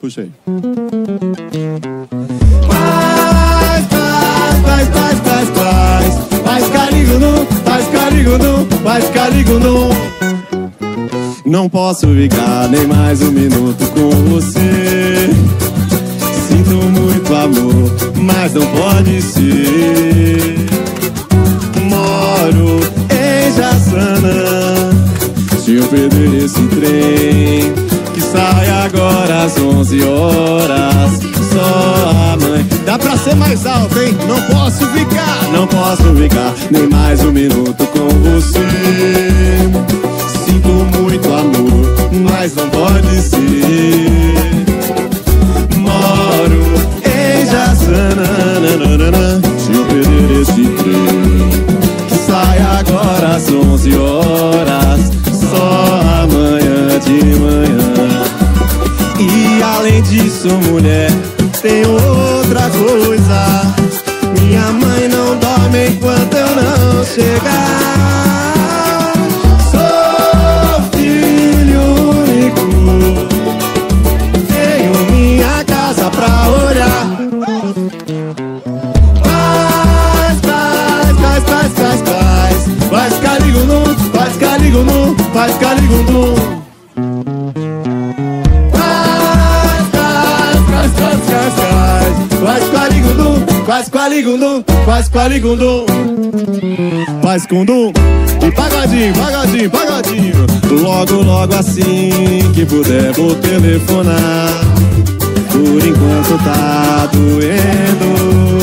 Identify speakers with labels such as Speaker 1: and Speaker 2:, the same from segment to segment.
Speaker 1: Puxa aí. Faz caligundum. Não posso ficar nem mais um minuto com você. Sinto muito amor, mas não pode ser. Moro em Jaçanã. Se eu perder esse trem que sai agora às 11 horas, só a mãe. Dá pra ser mais alto, hein? Não posso ficar nem mais um minuto com você. Sinto muito amor, mas não pode ser. Moro em Jaçanã. Se eu perder esse trem que sai agora às 11 horas, só amanhã de manhã. E além disso, mulher, tem outra coisa. Minha mãe não dorme enquanto eu não chegar. Sou filho único, tenho minha casa pra olhar. Faz caligundum. Faz caligundum. Faz caligundum. Faz cundum. E pagodinho. Logo assim que puder vou telefonar. Por enquanto tá doendo.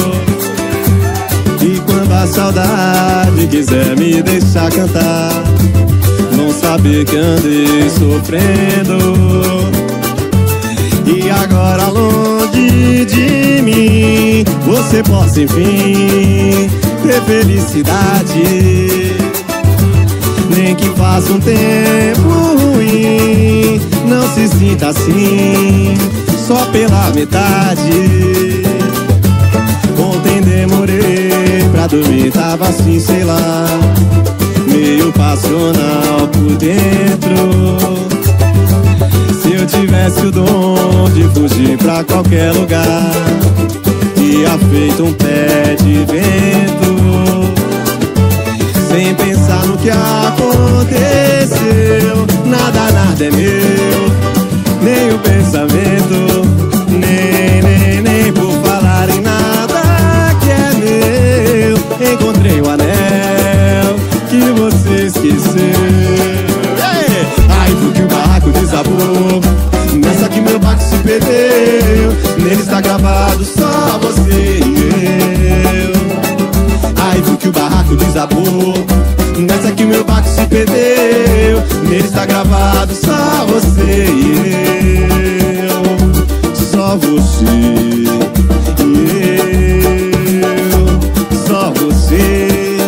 Speaker 1: E quando a saudade quiser me deixar cantar, vão saber que andei sofrendo. E agora longe de mim, você possa enfim ter felicidade. Nem que faça um tempo ruim, não se sinta assim, só pela metade. Ontem demorei pra dormir, tava assim, sei lá, meio passional por dentro. Se eu tivesse o dom de fugir pra qualquer lugar, ia feito um pé de vento, sem pensar no que aconteceu. Nada é meu, nem o pensamento, nem por falar em nada que é meu. Encontrei o anel que você esqueceu. Ai, porque o barraco desabou, nessa que meu barco se perdeu. Nele está gravado só você e eu. Ai, porque o barraco desabou, nessa que meu barco se perdeu. Nele está gravado só você e eu. Só você e eu. Só você.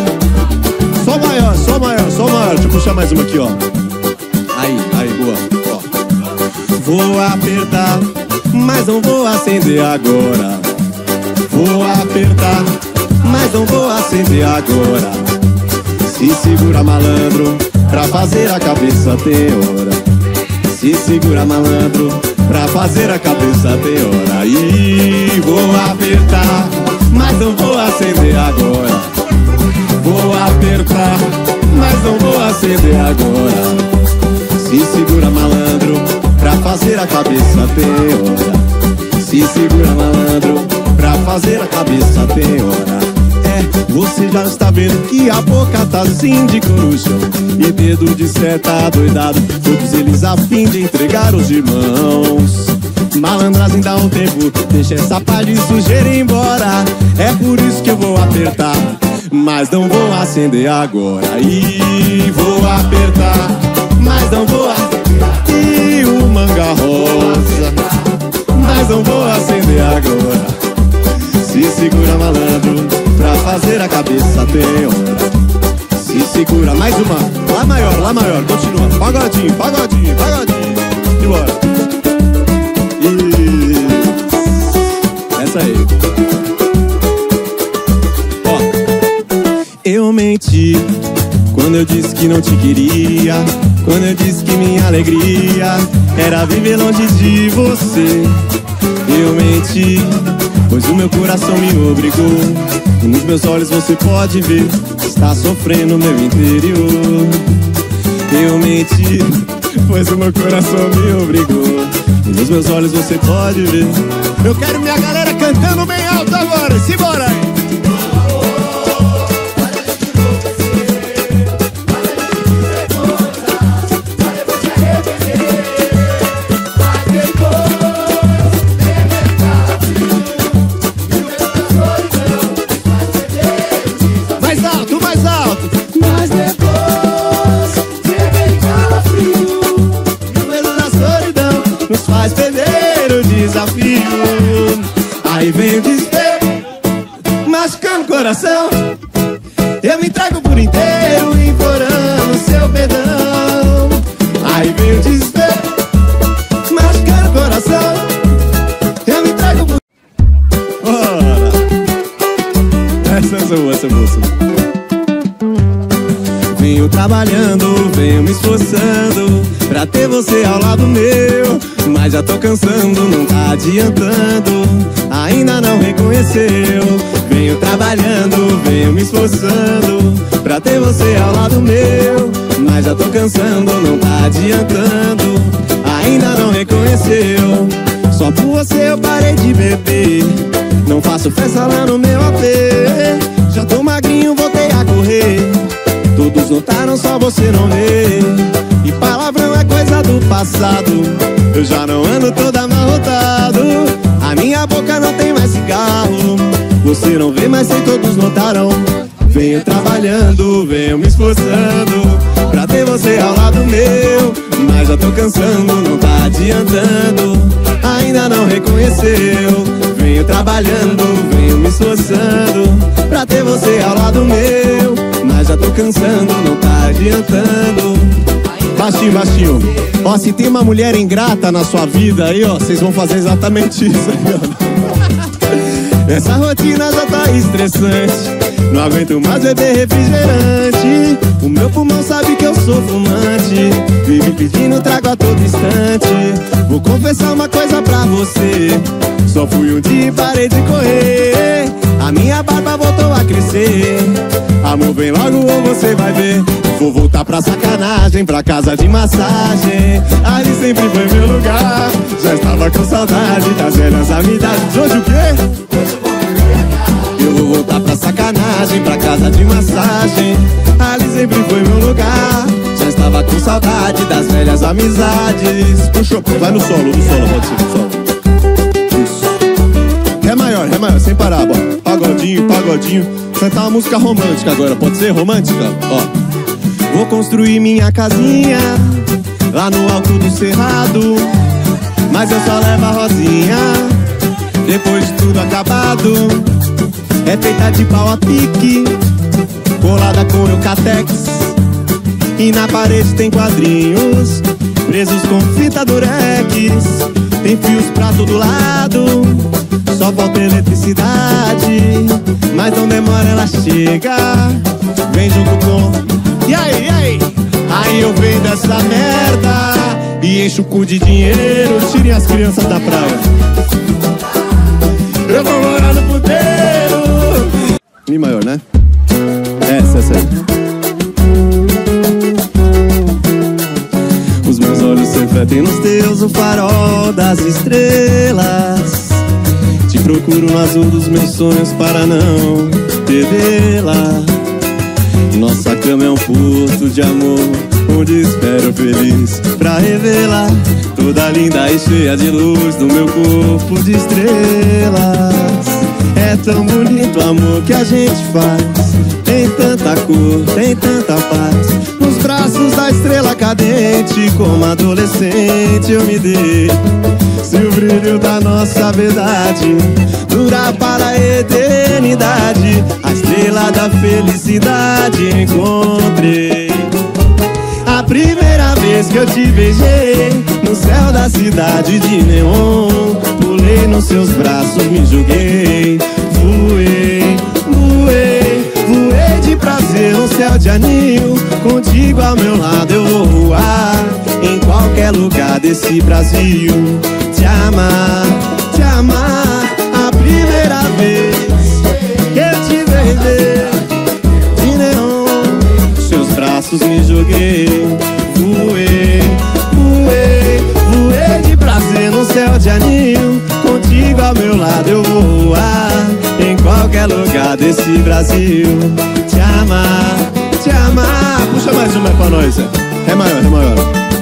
Speaker 1: Sol maior. Deixa eu puxar mais uma aqui, ó. Aí, boa. Ó. Vou apertar, mas não vou acender agora. Vou apertar, mas não vou acender agora. Se segura, malandro, pra fazer a cabeça tem hora. Se segura, malandro, pra fazer a cabeça tem hora. E vou apertar, mas não vou acender agora. Vou apertar, mas não vou acender agora. Se segura, malandro, pra fazer a cabeça tem hora. Se segura, malandro, pra fazer a cabeça tem hora. Você já está vendo que a boca tá assim de corujão, e dedo de seta doidado, todos eles a fim de entregar os irmãos. Malandragem dá um tempo, deixa essa pá de sujeira embora. É por isso que eu vou apertar, mas não vou acender agora. E vou apertar, mas não vou acender. E o manga rosa, mas não vou acender agora. Se segura, malandro, pra fazer a cabeça tem hora. Se segura, mais uma. Lá maior, continua. Pagodinho. E bora. Essa aí. Ó. Eu menti quando eu disse que não te queria, quando eu disse que minha alegria era viver longe de você. Eu menti, pois o meu coração me obrigou. E nos meus olhos você pode ver, está sofrendo meu interior. Eu menti, pois o meu coração me obrigou. E nos meus olhos você pode ver. Eu quero minha galera cantando bem alto agora, simbora aí! Aí vem o desespero, machucando o coração. Eu me entrego por inteiro, implorando seu perdão. Aí vem o desespero, machucando o coração. Eu me entrego por... Ora, essa é boa, essa é boa. Venho trabalhando, venho me esforçando pra ter você ao lado meu. Mas já tô cansando, não tá adiantando, ainda não reconheceu. Venho trabalhando, venho me esforçando pra ter você ao lado meu. Mas já tô cansando, não tá adiantando, ainda não reconheceu. Só por você eu parei de beber, não faço festa lá no meu AP. Já tô magrinho, voltei a correr, todos notaram, só você não vê. E palavrão é coisa do passado, eu já não ando todo amarrotado. A minha boca não tem mais cigarro, você não vê, mas sei, todos notaram. Venho trabalhando, venho me esforçando pra ter você ao lado meu. Mas já tô cansando, não tá adiantando, ainda não reconheceu. Venho trabalhando, venho me esforçando pra ter você ao lado meu. Mas já tô cansando, não tá adiantando. Baixinho, baixinho. Ó, se tem uma mulher ingrata na sua vida aí, ó, vocês vão fazer exatamente isso aí, ó. Essa rotina já tá estressante, não aguento mais beber refrigerante. O meu pulmão sabe que eu sou fumante, vive pedindo trago a todo instante. Vou confessar uma coisa pra você, só fui um dia e parei de correr. A minha barba voltou a crescer, amor, vem logo ou você vai ver. Vou voltar pra sacanagem, pra casa de massagem, ali sempre foi meu lugar. Já estava com saudade das velhas amizades. Hoje o quê? Eu vou voltar pra sacanagem, pra casa de massagem, ali sempre foi meu lugar. Já estava com saudade das velhas amizades. Puxou, vai no solo, pode ser no solo. Isso. Ré maior, sem parar, ó. Pagodinho, pagodinho. Cantar uma música romântica agora, pode ser romântica? Ó. Vou construir minha casinha lá no alto do cerrado, mas eu só levo a Rosinha depois de tudo acabado. É feita de pau a pique, colada com Eucatex, e na parede tem quadrinhos presos com fita durex. Tem fios pra todo lado, só falta eletricidade, mas não demora, ela chega, vem junto com... E aí, e aí? Aí eu venho dessa merda e encho o cu de dinheiro. Tirem as crianças da praia, eu vou morar no puteiro. Mi maior, né? Essa. Os meus olhos se refletem nos teus, o farol das estrelas. Te procuro no azul dos meus sonhos para não perdê-la. Nossa cama é um porto de amor, onde espero feliz pra revelar toda linda e cheia de luz do meu corpo de estrelas. É tão bonito o amor que a gente faz, tem tanta cor, tem tanta paz. Nos braços da estrela cadente, como adolescente eu me dei. Se o brilho da nossa verdade durar para a eternidade, a estrela da felicidade encontrei. A primeira vez que eu te beijei, no céu da cidade de neon, pulei nos seus braços, me joguei. Voei de prazer no céu de anil. Contigo ao meu lado eu vou voar, em qualquer qualquer lugar desse Brasil. Te amar, a primeira vez que eu te beijei de neon, seus braços me joguei. Voei de prazer no céu de anil. Contigo ao meu lado eu vou voar em qualquer lugar desse Brasil. Te amar. Puxa mais uma pra nós. Ré maior.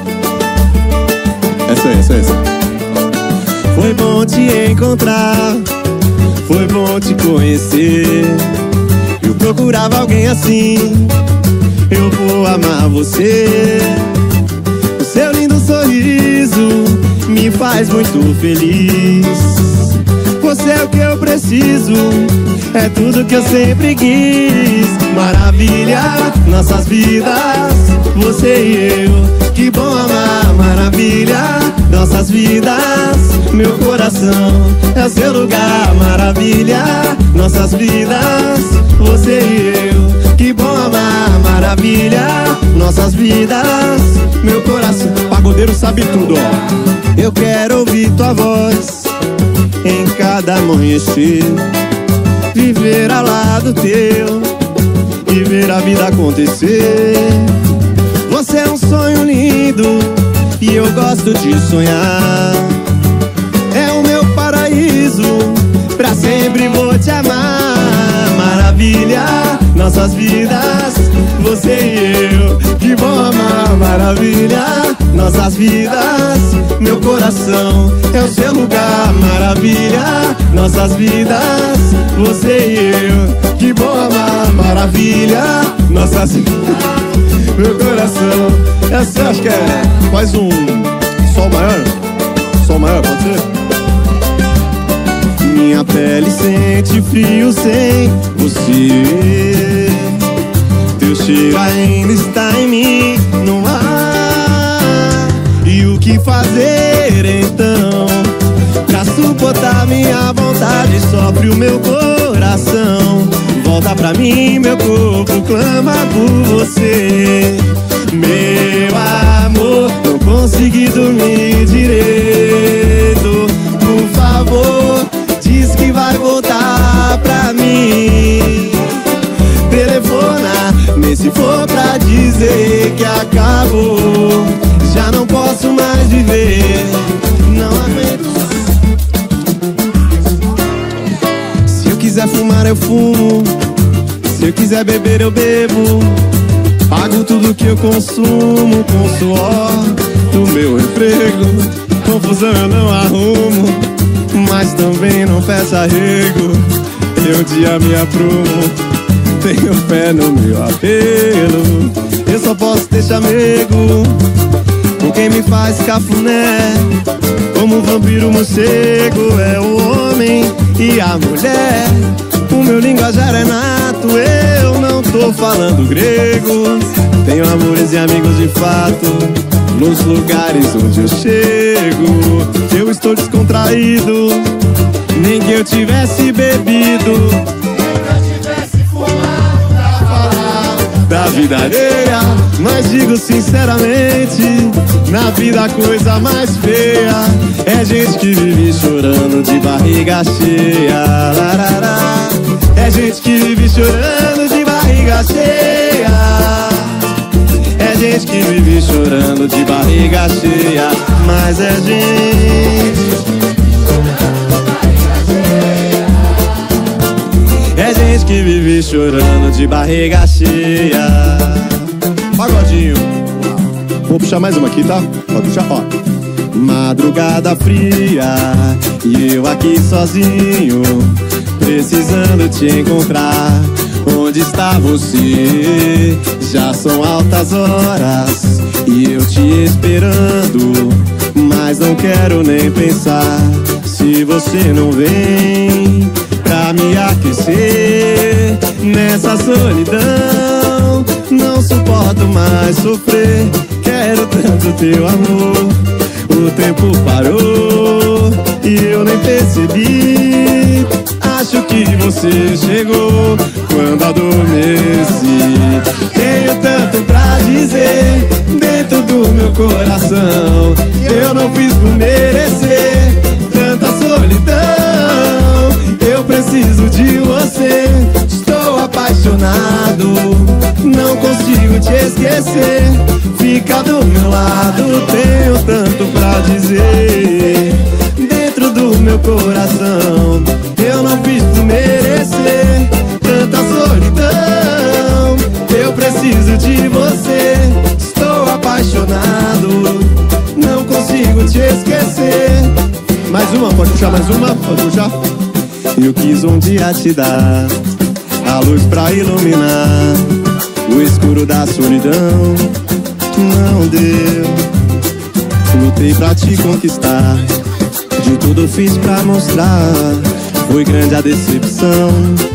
Speaker 1: Essa. Foi bom te encontrar, foi bom te conhecer. Eu procurava alguém assim, eu vou amar você. O seu lindo sorriso me faz muito feliz. Você é o que eu preciso, é tudo que eu sempre quis. Maravilha, nossas vidas, você e eu, que bom amar. Maravilha, nossas vidas, meu coração é o seu lugar. Maravilha, nossas vidas, você e eu, que bom amar. Maravilha, nossas vidas, meu coração. Pagodeiro sabe tudo, ó. Eu quero ouvir tua voz em cada amanhecer, viver ao lado teu e ver a vida acontecer. Você é um sonho lindo e eu gosto de sonhar. É o meu paraíso, pra sempre vou te amar. Maravilha, nossas vidas, você e eu, que bom amar. Maravilha, nossas vidas, meu coração é o seu lugar. Maravilha, nossas vidas, você e eu, que bom amar. Maravilha, nossas vidas, meu coração é o seu. Acho que é mais um sol maior, pode ser? Minha pele sente frio sem você, teu cheiro ainda está em mim, no ar. E o que fazer então pra suportar minha vontade? Sofre o meu coração, volta pra mim, meu corpo clama por você. Meu amor, não consegui dormir direito. Por favor, diz que vai voltar pra mim. Telefona, nem se for pra dizer que acabou. Já não posso mais viver, não aguento. Se eu quiser fumar eu fumo, se eu quiser beber eu bebo. Pago tudo que eu consumo com suor do meu emprego. Confusão eu não arrumo, mas também não peço arrego. Eu um dia me aprumo, tenho fé no meu apelo. Eu só posso ter chamego com quem me faz cafuné. Como um vampiro morcego é o homem e a mulher. O meu linguajar é nato, eu não tô falando grego. Tenho amores e amigos de fato nos lugares onde eu chego. Eu estou descontraído, nem que eu tivesse bebido, nem que eu tivesse fumado pra falar da vida alheia. Mas digo sinceramente, na vida a coisa mais feia é gente que vive chorando de barriga cheia. Larará. É gente que vive chorando de barriga cheia. É gente que vive chorando de barriga cheia. Mas é gente, é gente que vive chorando de barriga cheia. Pagodinho. Vou puxar mais uma aqui, tá? Pode puxar, ó. Madrugada fria e eu aqui sozinho, precisando te encontrar. Onde está você? Já são altas horas e eu te esperando, mas não quero nem pensar. Se você não vem pra me aquecer nessa solidão, não suporto mais sofrer. Quero tanto teu amor. O tempo parou e eu nem percebi. Acho que você chegou quando adormeci. Tenho tanto pra dizer dentro do meu coração. Eu não fiz por merecer tanta solidão. Eu preciso de você, estou apaixonado, não consigo te esquecer. Fica do meu lado, tenho tanto pra dizer. Dentro do meu coração, eu não fiz por merecer tanta solidão. Eu preciso de você, estou apaixonado, não consigo te esquecer. Mais uma, pode puxar mais uma? Pode puxar? Eu quis um dia te dar a luz pra iluminar o escuro da solidão. Não deu, lutei pra te conquistar, de tudo fiz pra mostrar. Foi grande a decepção,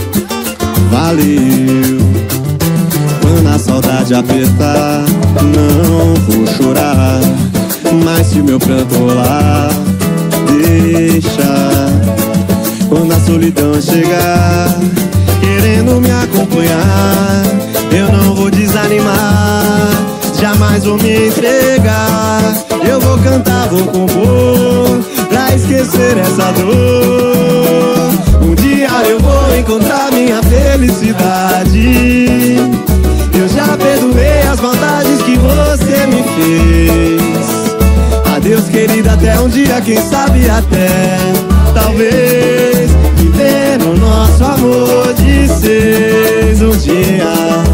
Speaker 1: valeu. Quando a saudade apertar, não vou chorar, mas se meu pranto rolar, deixa. Quando a solidão chegar, querendo me acompanhar, eu não vou desanimar, jamais vou me entregar. Eu vou cantar, vou compor, pra esquecer essa dor. Um dia eu vou encontrar minha felicidade. Eu já perdoei as maldades que você me fez. Adeus, querida, até um dia, quem sabe até, talvez, vivendo o nosso amor de seis um dia.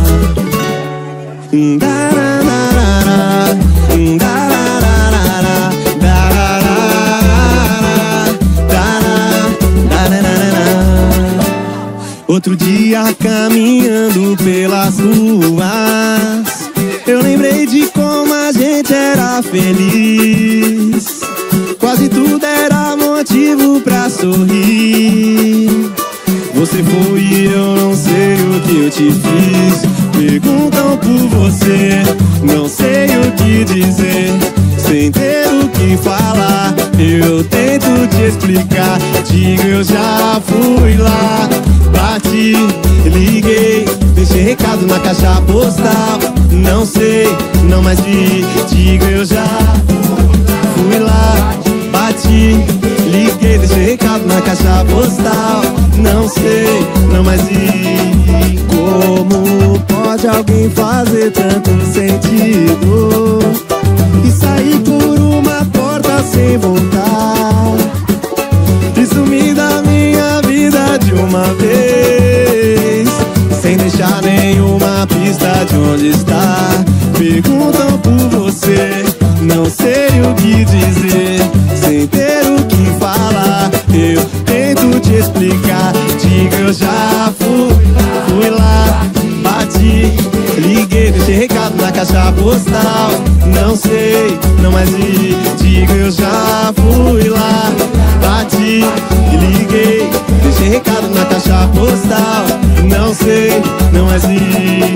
Speaker 1: Outro dia caminhando pelas ruas, eu lembrei de como a gente era feliz. Quase tudo era motivo pra sorrir. Você foi e eu não sei o que eu te fiz. Perguntam por você, não sei o que dizer. Sem ter o que falar, eu tento te explicar. Digo, eu já fui lá, bati, liguei, deixei recado na caixa postal. Não sei, não mais vi. Digo, eu já fui lá, bati, liguei, deixei recado na caixa postal. Não sei, não mais vi. Como pode alguém fazer tanto sentido e sair por uma porta sem voltar, e sumir da minha vida de uma vez, sem deixar nenhuma pista de onde está? Perguntam por você, não sei o que dizer. Sem ter o que falar, eu tento te explicar. Digo, eu já fui lá, bati, liguei, deixei recado na caixa postal. Não sei, não mais vi. Digo, eu já fui lá, bati, liguei, deixei recado na caixa postal. Não sei, não mais vi.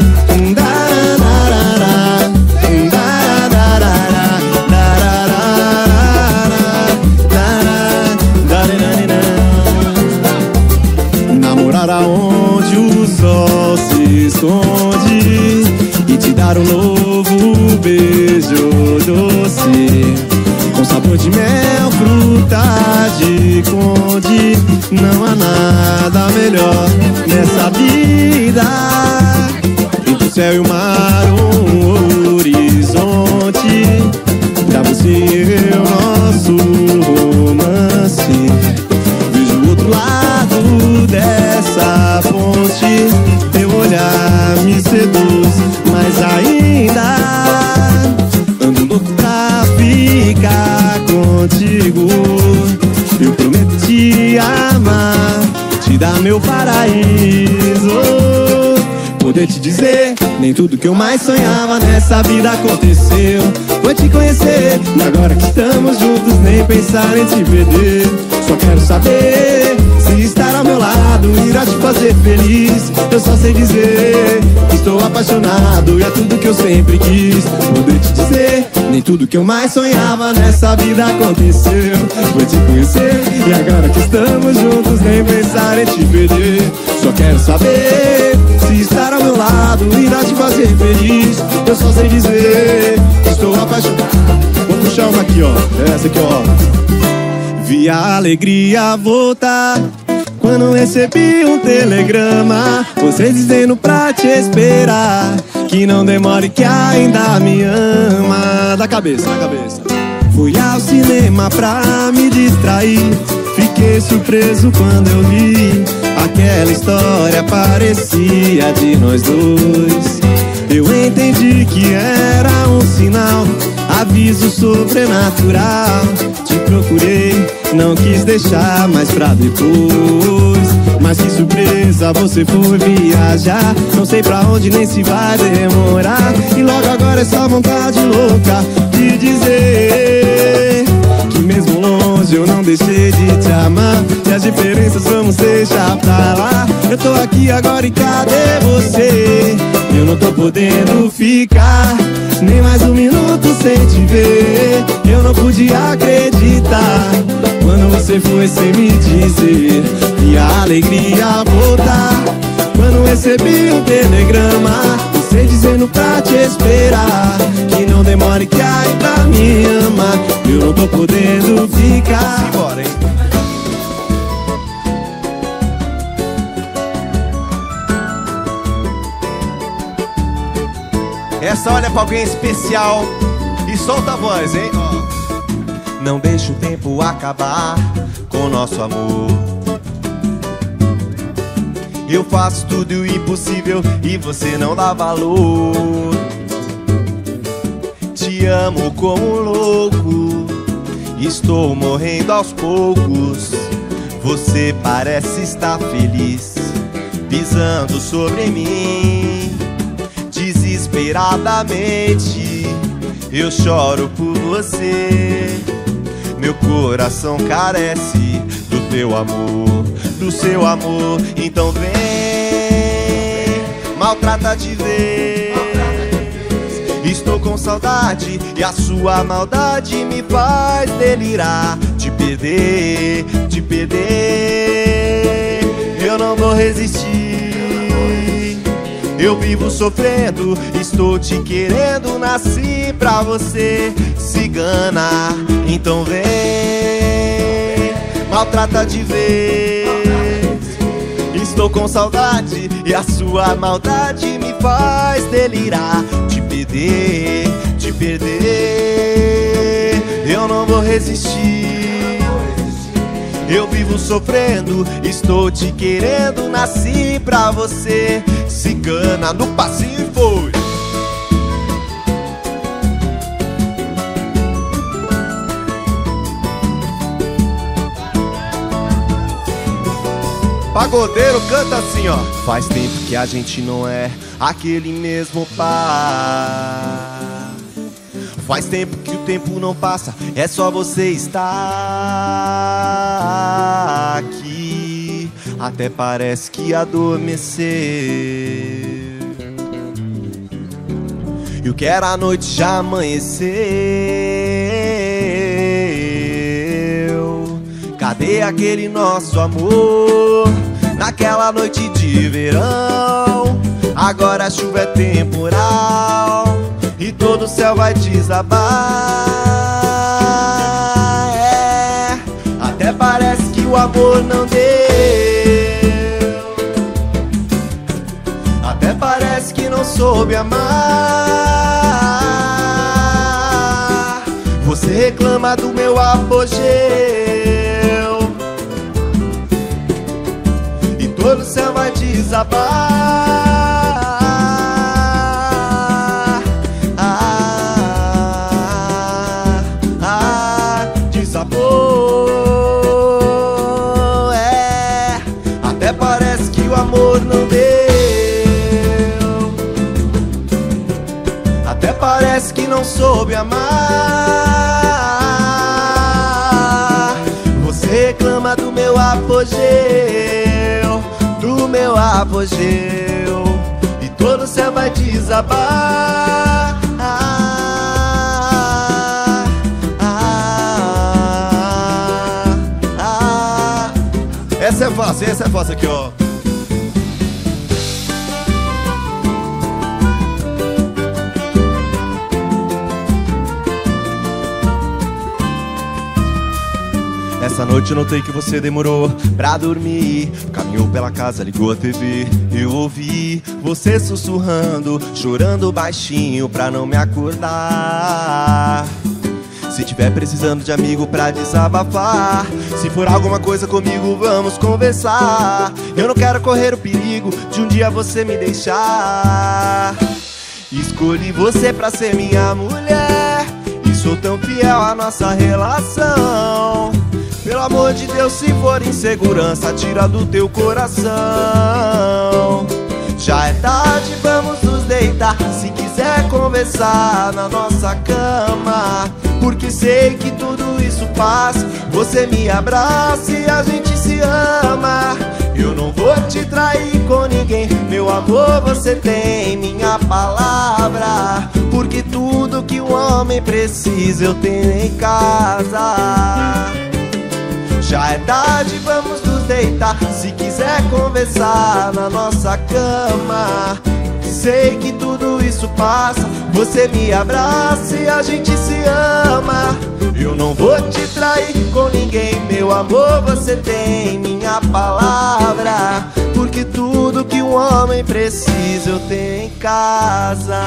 Speaker 1: Namorar aonde o sol se esconde e te dar um novo beijo doce, com sabor de mel, fruta de conde. Não há nada melhor nessa vida. Entre o céu e o mar, um horizonte. Pra você e eu, nosso romance. Vejo o outro lado dessa ponte. Teu olhar me seduz, mas ainda ando louco pra ficar contigo. Eu prometo te amar, te dar meu paraíso. Poder te dizer, nem tudo que eu mais sonhava nessa vida aconteceu. Vou te conhecer, e agora que estamos juntos, nem pensar em te perder. Só quero saber se estar ao meu lado irá te fazer feliz. Eu só sei dizer que estou apaixonado e é tudo que eu sempre quis. Poder te dizer, nem tudo que eu mais sonhava nessa vida aconteceu. Vou te conhecer, e agora que estamos juntos, nem pensar em te perder. Só quero saber se estar ao meu lado lado, irá te fazer feliz. Eu só sei dizer que estou apaixonado. Vou puxar uma aqui, ó. Essa aqui, ó. Vi a alegria voltar quando recebi um telegrama, você dizendo pra te esperar, que não demore que ainda me ama. Da cabeça, da cabeça. Fui ao cinema pra me distrair, fiquei surpreso quando eu li aquela história, parecia de nós dois. Eu entendi que era um sinal, aviso sobrenatural. Te procurei, não quis deixar mais pra depois. Mas que surpresa, você foi viajar, não sei pra onde nem se vai demorar. E logo agora essa vontade louca de dizer que mesmo longe eu não deixei de te amar. E as diferenças vamos deixar pra lá. Eu tô aqui agora e cadê você? Eu não tô podendo ficar nem mais um minuto sem te ver. Eu não podia acreditar quando você foi sem me dizer. E a alegria voltar quando recebi um telegrama, você dizendo pra te esperar, que não demore que ainda me ama. Eu não tô podendo ficar. Simbora, hein?
Speaker 2: Essa olha pra alguém especial e solta a voz, hein?
Speaker 1: Não deixe o tempo acabar com o nosso amor.
Speaker 2: Eu faço tudo o impossível e você não dá valor. Te amo como um louco, estou morrendo aos poucos. Você parece estar feliz, pisando sobre mim. Desesperadamente eu choro por você. Meu coração carece do teu amor, do seu amor. Então vem, maltrata de vez. Estou com saudade e a sua maldade me faz delirar. Te perder, te perder, eu não vou resistir. Eu vivo sofrendo, estou te querendo, nasci pra você, cigana. Então vem, maltrata de vez. Estou com saudade e a sua maldade me faz delirar. Te perder, te perder, eu não vou resistir. Eu vivo sofrendo, estou te querendo, nasci pra você, cigana. No passinho e foi. Pagodeiro canta assim, ó. Faz tempo que a gente não é aquele mesmo par. Faz tempo que o tempo não passa, é só você estar aqui. Até parece que adormeceu. E o que era a noite já amanheceu. Cadê aquele nosso amor? Naquela noite de verão. Agora a chuva é temporal e todo o céu vai desabar. É, até parece que o amor não deu. Até parece que não soube amar. Você reclama do meu apogeu e todo o céu vai desabar. Desabou, é. Até parece que o amor não deu. Até parece que não soube amar. Você reclama do meu apogeu, do meu apogeu, e todo o céu vai desabar. Essa é fácil aqui, ó. Essa noite eu notei que você demorou pra dormir. Caminhou pela casa, ligou a TV. Eu ouvi você sussurrando, chorando baixinho pra não me acordar. Se tiver precisando de amigo pra desabafar, se for alguma coisa comigo, vamos conversar. Eu não quero correr o perigo de um dia você me deixar. Escolhi você pra ser minha mulher e sou tão fiel à nossa relação. Pelo amor de Deus, se for insegurança, tira do teu coração. Já é tarde, vamos nos deitar. Se quiser conversar na nossa cama, porque sei que tudo isso passa. Você me abraça e a gente se ama. Eu não vou te trair com ninguém, meu amor, você tem minha palavra. Porque tudo que um homem precisa eu tenho em casa. Já é tarde, vamos nos deitar. Se quiser conversar na nossa cama, sei que tudo isso passa. Você me abraça e a gente se ama. Eu não vou te trair com ninguém, meu amor, você tem minha palavra. Porque tudo que um homem precisa eu tenho em casa.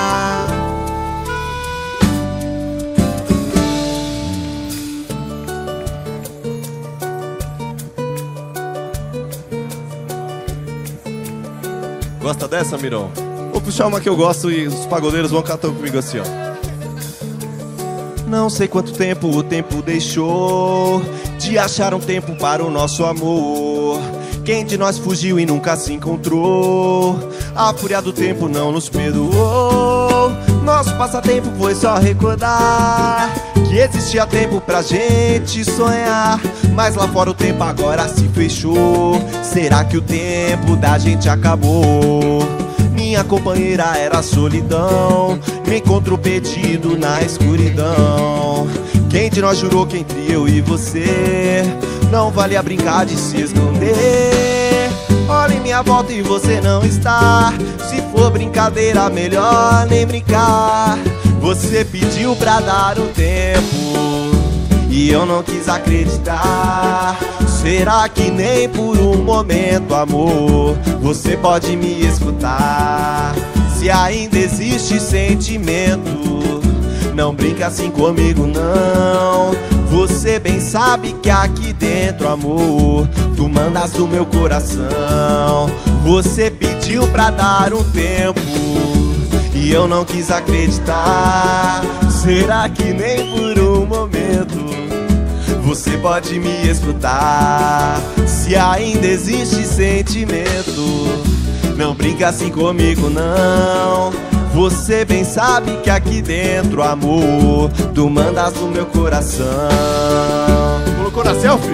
Speaker 1: Gosta dessa, Mirão? Vou puxar uma que eu gosto e os pagodeiros vão cantar comigo assim, ó.
Speaker 2: Não sei quanto tempo o tempo deixou de achar um tempo para o nosso amor. Quem de nós fugiu e nunca se encontrou? A fúria do tempo não nos perdoou. Nosso passatempo foi só recordar que existia tempo pra gente sonhar. Mas lá fora o tempo agora se fechou. Será que o tempo da gente acabou? Minha companheira era a solidão, me encontro perdido na escuridão. Quem de nós jurou que entre eu e você não valia brincar de se esconder? Olha em minha volta e você não está. Se for brincadeira, melhor nem brincar. Você pediu pra dar um tempo e eu não quis acreditar. Será que nem por um momento, amor, você pode me escutar? Se ainda existe sentimento, não brinca assim comigo não. Você bem sabe que aqui dentro, amor, tu mandas do meu coração. Você pediu pra dar um tempo e eu não quis acreditar. Será que nem por um momento você pode me escutar? Se ainda existe sentimento, não brinca assim comigo não. Você bem sabe que aqui dentro, amor, tu mandas no meu coração.
Speaker 1: Colocou na selfie?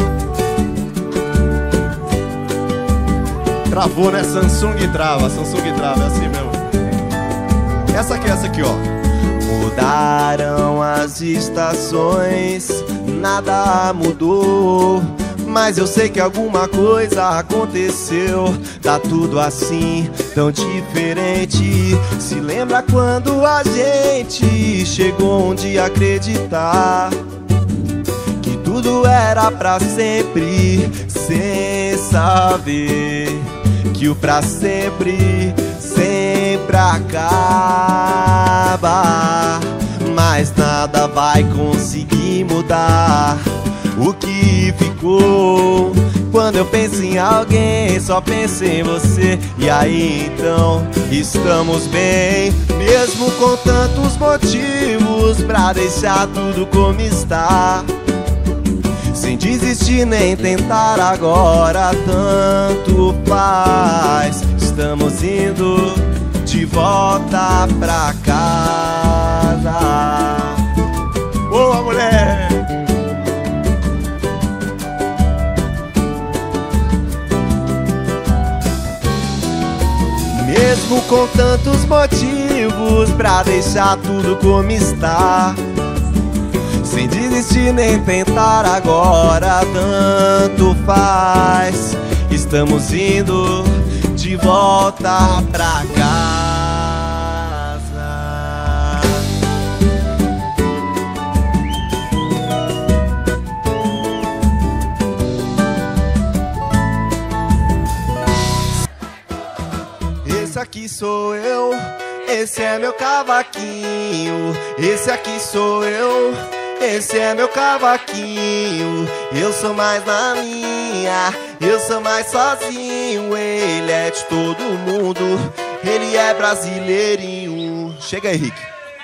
Speaker 1: Travou, né? Samsung trava, Samsung trava, é assim mesmo. Essa aqui, ó.
Speaker 2: Mudaram as estações, nada mudou, mas eu sei que alguma coisa aconteceu. Tá tudo assim, tão diferente. Se lembra quando a gente chegou um dia a acreditar que tudo era pra sempre, sem saber que o pra sempre sempre acaba. Mas nada vai conseguir mudar o que ficou. Quando eu penso em alguém, só penso em você. E aí então, estamos bem, mesmo com tantos motivos pra deixar tudo como está. Sem desistir nem tentar agora, tanto faz. Estamos indo de volta pra casa.
Speaker 1: Boa, mulher!
Speaker 2: Mesmo com tantos motivos pra deixar tudo como está. Sem desistir nem tentar agora, tanto faz. Estamos indo de volta pra casa. aqui sou eu, esse é meu cavaquinho. Esse aqui sou eu, esse é meu cavaquinho. Eu sou mais na minha, eu sou mais sozinho. Ele é de todo mundo, ele é brasileirinho. Chega aí, Rick.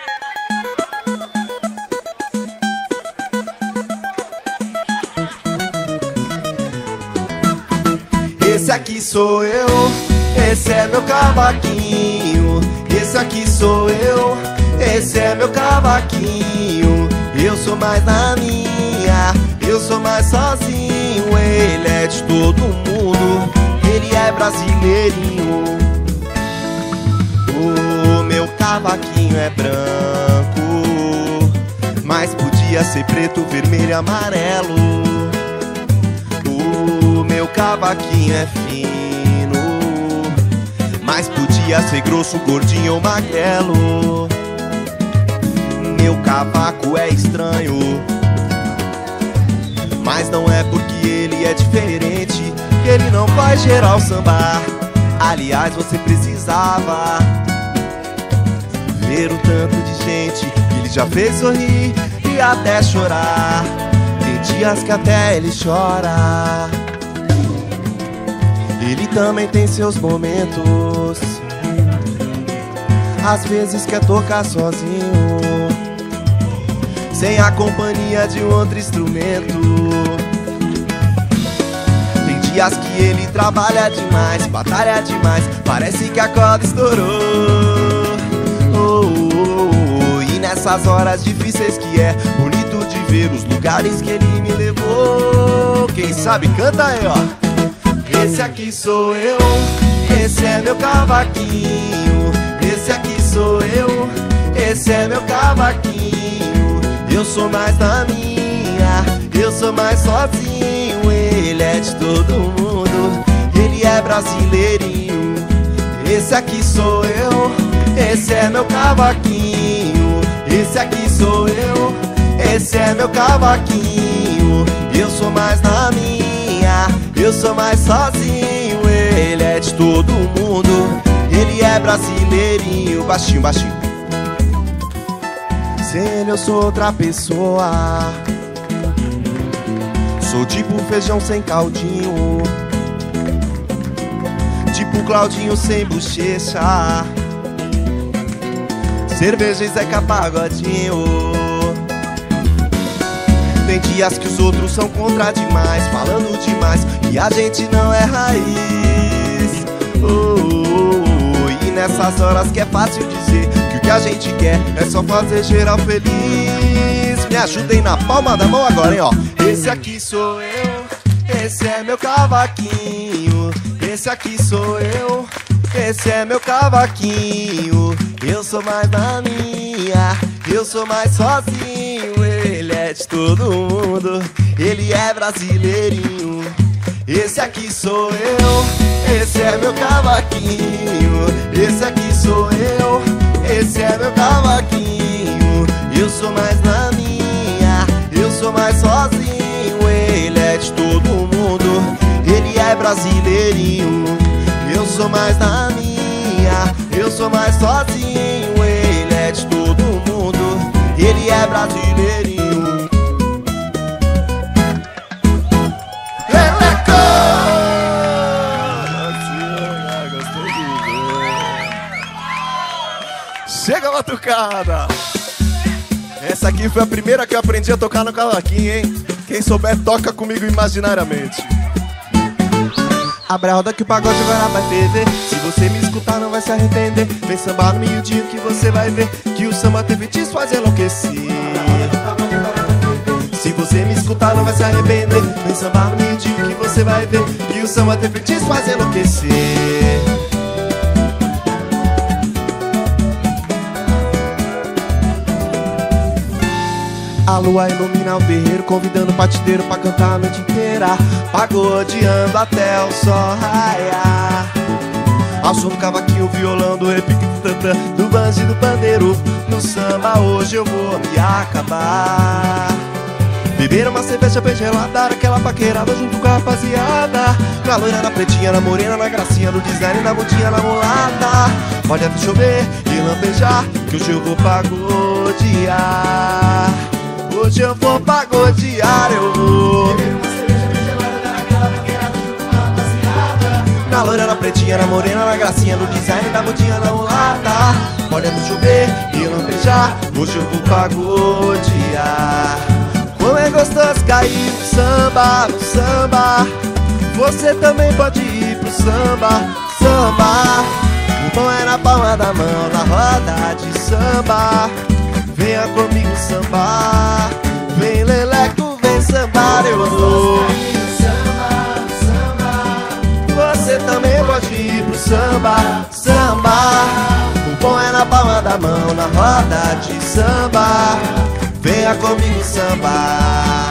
Speaker 2: Esse aqui sou eu, esse é meu cavaquinho. Esse aqui sou eu, esse é meu cavaquinho. Eu sou mais na minha, eu sou mais sozinho. Ele é de todo mundo, ele é brasileirinho. O meu cavaquinho é branco, mas podia ser preto, vermelho e amarelo. O meu cavaquinho é fino, mas podia ser grosso, gordinho ou magrelo. Meu cavaco é estranho, mas não é porque ele é diferente que ele não faz geral sambar. Aliás, você precisava ver o tanto de gente que ele já fez sorrir e até chorar. Tem dias que até ele chora. Ele também tem seus momentos, às vezes quer tocar sozinho, sem a companhia de um outro instrumento. Tem dias que ele trabalha demais, batalha demais, parece que a corda estourou. E nessas horas difíceis que é bonito de ver os lugares que ele me levou. Quem sabe canta aí, ó. Esse aqui sou eu, esse é meu cavaquinho. Esse aqui sou eu, esse é meu cavaquinho. Eu sou mais na minha, eu sou mais sozinho. Ele é de todo mundo, ele é brasileirinho. Esse aqui sou eu, esse é meu cavaquinho. Esse aqui sou eu, esse é meu cavaquinho. Eu sou mais na minha, eu sou mais sozinho. Ele é de todo mundo, ele é brasileirinho. Baixinho, baixinho. Sem ele eu sou outra pessoa. Sou tipo feijão sem caldinho, tipo Claudinho sem bochecha, cerveja e Zeca Pagodinho. Tem dias que os outros são contra demais, falando demais, e a gente não é raiz. E nessas horas que é fácil dizer que o que a gente quer é só fazer geral feliz. Me ajudem na palma da mão agora, hein, ó. Esse aqui sou eu, esse é meu cavaquinho. Esse aqui sou eu, esse é meu cavaquinho. Eu sou mais na minha, eu sou mais sozinho. Ele é de todo mundo, ele é brasileirinho. Esse aqui sou eu, esse é meu cavaquinho. Esse aqui sou eu, esse é meu cavaquinho. Eu sou mais na minha, eu sou mais sozinho. Ele é de todo mundo, ele é brasileirinho. Eu sou mais na minha, eu sou mais sozinho. Ele é de todo mundo, ele é brasileirinho. Chega a batucada! Essa aqui foi a primeira que eu aprendi a tocar no cavaquinho, hein? Quem souber, toca comigo imaginariamente. Abre a roda que o pagode agora vai ferver. Se você me escutar não vai se arrepender. Vem sambar no miudinho que você vai ver que o samba teve te faz enlouquecer. Se você me escutar não vai se arrepender. Vem sambar no miudinho que você vai ver que o samba teve te faz enlouquecer. A lua ilumina o terreiro, convidando o patideiro pra cantar a noite inteira, pagodeando até o sol raiar. Ao som do cavaquinho, violão, do repique do tantã, do banjo e do pandeiro. No samba hoje eu vou me acabar. beber uma cerveja bem gelada, dar aquela paquerada junto com a rapaziada. Na loira, na pretinha, na morena, na gracinha, no design, na mudinha, na mulata. Pode até chover e lampejar, que hoje eu vou pagodear. Hoje eu vou pagodear, eu vou. Na loira, na pretinha, na morena, na gracinha, no design, na mudinha, na mulata. Pode até chover e lampejar, hoje eu vou pagodear. Como é gostoso cair no samba, no samba. Você também pode ir pro samba, samba. O bom é na palma da mão, na roda de samba. Venha comigo sambar, vem leleco, vem sambar, eu vou. Você também pode ir pro samba, samba. O bom é na palma da mão, na roda de samba. Venha comigo sambar.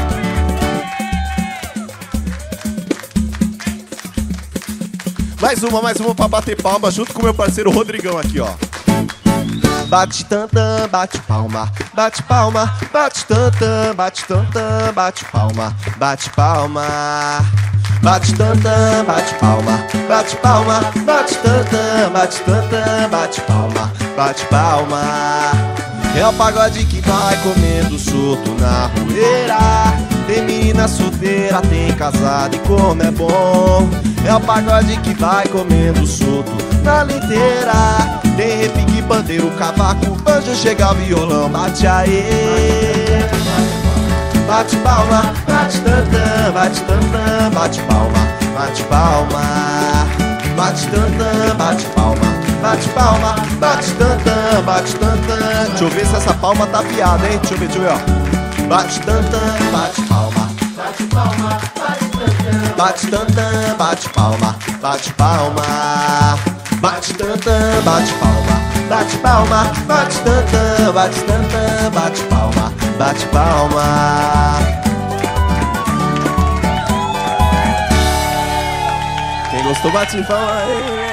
Speaker 2: Mais uma pra bater palma junto com meu parceiro Rodrigão aqui, ó. Bate tantã, bate palma, bate palma, bate tantã, bate tantã, bate palma, bate palma. Bate tantã, bate palma, bate palma, bate tantã, bate tantã, bate palma, bate palma. É o pagode que vai comendo solto na roeira. Tem menina solteira, tem casada e como é bom. É o pagode que vai comendo solto na liteira. Tem repique, pandeiro, cavaco, banjo, chega o violão, bate aê. Bate palma, bate tantã, bate tantã, bate palma, bate palma. Bate tantã, bate palma, bate palma, bate tantã, bate tantã. Deixa eu ver se essa palma tá afiada, hein? Deixa eu ver, ó. Bate tantã, bate palma, bate palma, bate tantã. Bate tantã, bate palma, bate palma. Bate tantã, bate palma, bate palma, bate tantã, bate tantã, bate palma, bate palma. Quem gostou, bate palma aí.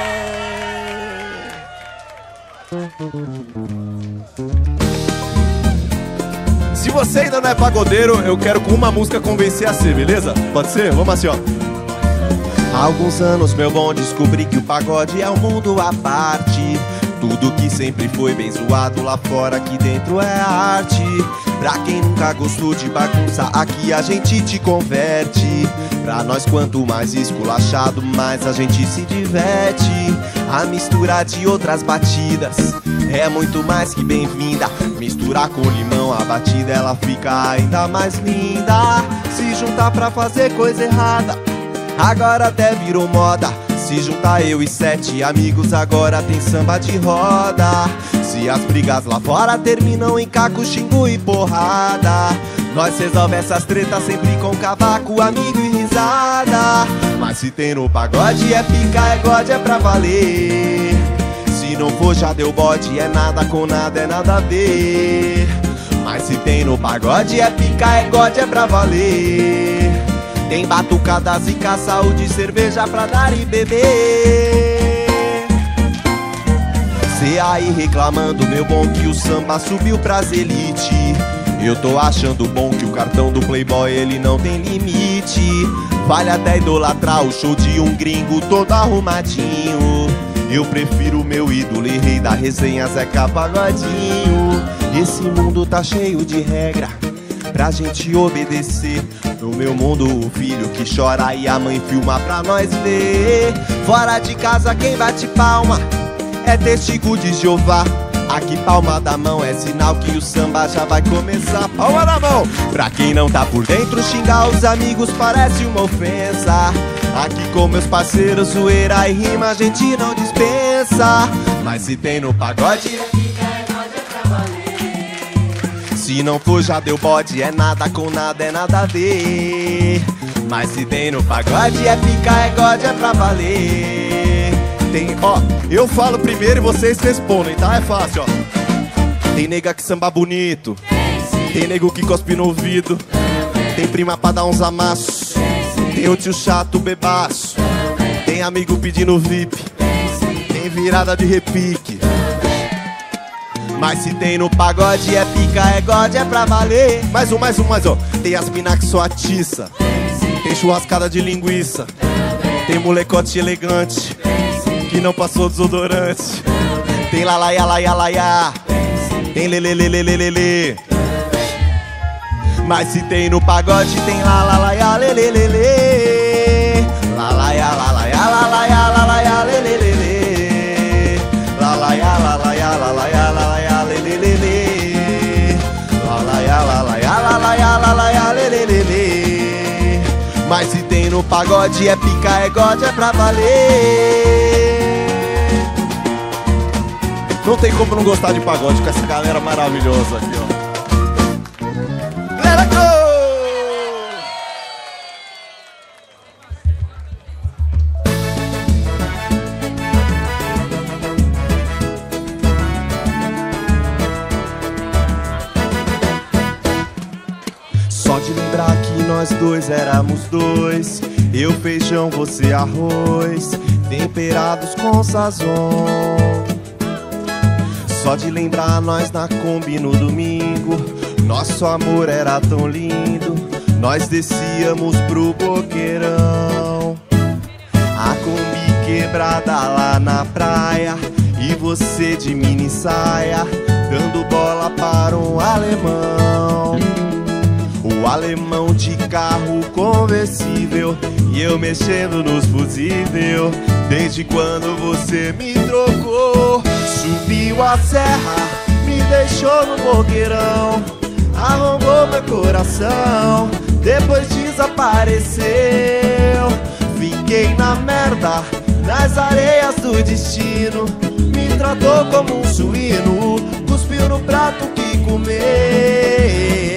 Speaker 2: Se você ainda não é pagodeiro, eu quero com uma música convencer a ser, beleza? Pode ser? Vamos assim, ó. Há alguns anos, meu bom, descobri que o pagode é um mundo à parte. Tudo que sempre foi bem zoado lá fora, aqui dentro é arte. Pra quem nunca gostou de bagunça, aqui a gente te converte. Pra nós, quanto mais esculachado, mais a gente se diverte. A mistura de outras batidas é muito mais que bem-vinda. Misturar com limão a batida, ela fica ainda mais linda. Se juntar pra fazer coisa errada, agora até virou moda. Se juntar eu e 7 amigos, agora tem samba de roda. Se as brigas lá fora terminam em caco, xingo e porrada, nós resolve essas tretas sempre com cavaco, amigo e risada. Mas se tem no pagode é pica, é God, é pra valer. Se não for já deu bode, é nada com nada, é nada a ver. Mas se tem no pagode é pica, é God, é pra valer. Tem batucadas e saúde, cerveja pra dar e beber. Cê aí reclamando, meu bom, que o samba subiu pras elite. Eu tô achando bom que o cartão do Playboy ele não tem limite. Vale até idolatrar o show de um gringo todo arrumadinho. Eu prefiro o meu ídolo e rei da resenha, Zeca Pagodinho. Esse mundo tá cheio de regra pra gente obedecer. No meu mundo o filho que chora e a mãe filma pra nós ver. Fora de casa quem bate palma é testigo de Jeová. Aqui palma da mão é sinal que o samba já vai começar. Palma da mão! Pra quem não tá por dentro, xingar os amigos parece uma ofensa. Aqui com meus parceiros, zoeira e rima a gente não dispensa. Mas se tem no pagode, se não for já deu bode, é nada com nada, é nada a ver. Mas se tem no pagode é pica, é God, é pra valer. Tem, ó, eu falo primeiro e vocês respondem, tá? É fácil, ó. Tem nega que samba bonito, tem nego que cospe no ouvido, tem prima pra dar uns amassos, tem o tio chato bebaço, tem amigo pedindo VIP, tem virada de repique. Mas se tem no pagode é pica, é God, é pra valer. Mais um, ó. Tem as mina que só atiça, tem churrascada de linguiça, tem molecote elegante que não passou desodorante, tem lalaia, laia, laia, tem lelelelelelele. Mas se tem no pagode, tem lalaia, lelelele, lalaia, lalaia, lalaia, lalaia, lelelele, lalaia, lalaia, lalaia, lalaia, lelelele, lalaia, lalaia, lalaia, lalaia, lelelele. Mas se tem no pagode, é pica, é God, é pra valer. Não tem como não gostar de pagode com essa galera maravilhosa aqui, ó. Só de lembrar que nós dois éramos dois, eu feijão, você arroz, temperados com sazon. Só de lembrar nós na Kombi no domingo, nosso amor era tão lindo, nós descíamos pro Boqueirão. A Kombi quebrada lá na praia e você de mini saia, dando bola para um alemão. O alemão de carro conversível e eu mexendo nos fusível. Desde quando você me trocou, subiu a serra, me deixou no Boqueirão, arrombou meu coração, depois desapareceu. Fiquei na merda, nas areias do destino, me tratou como um suíno, cuspiu no prato que comeu.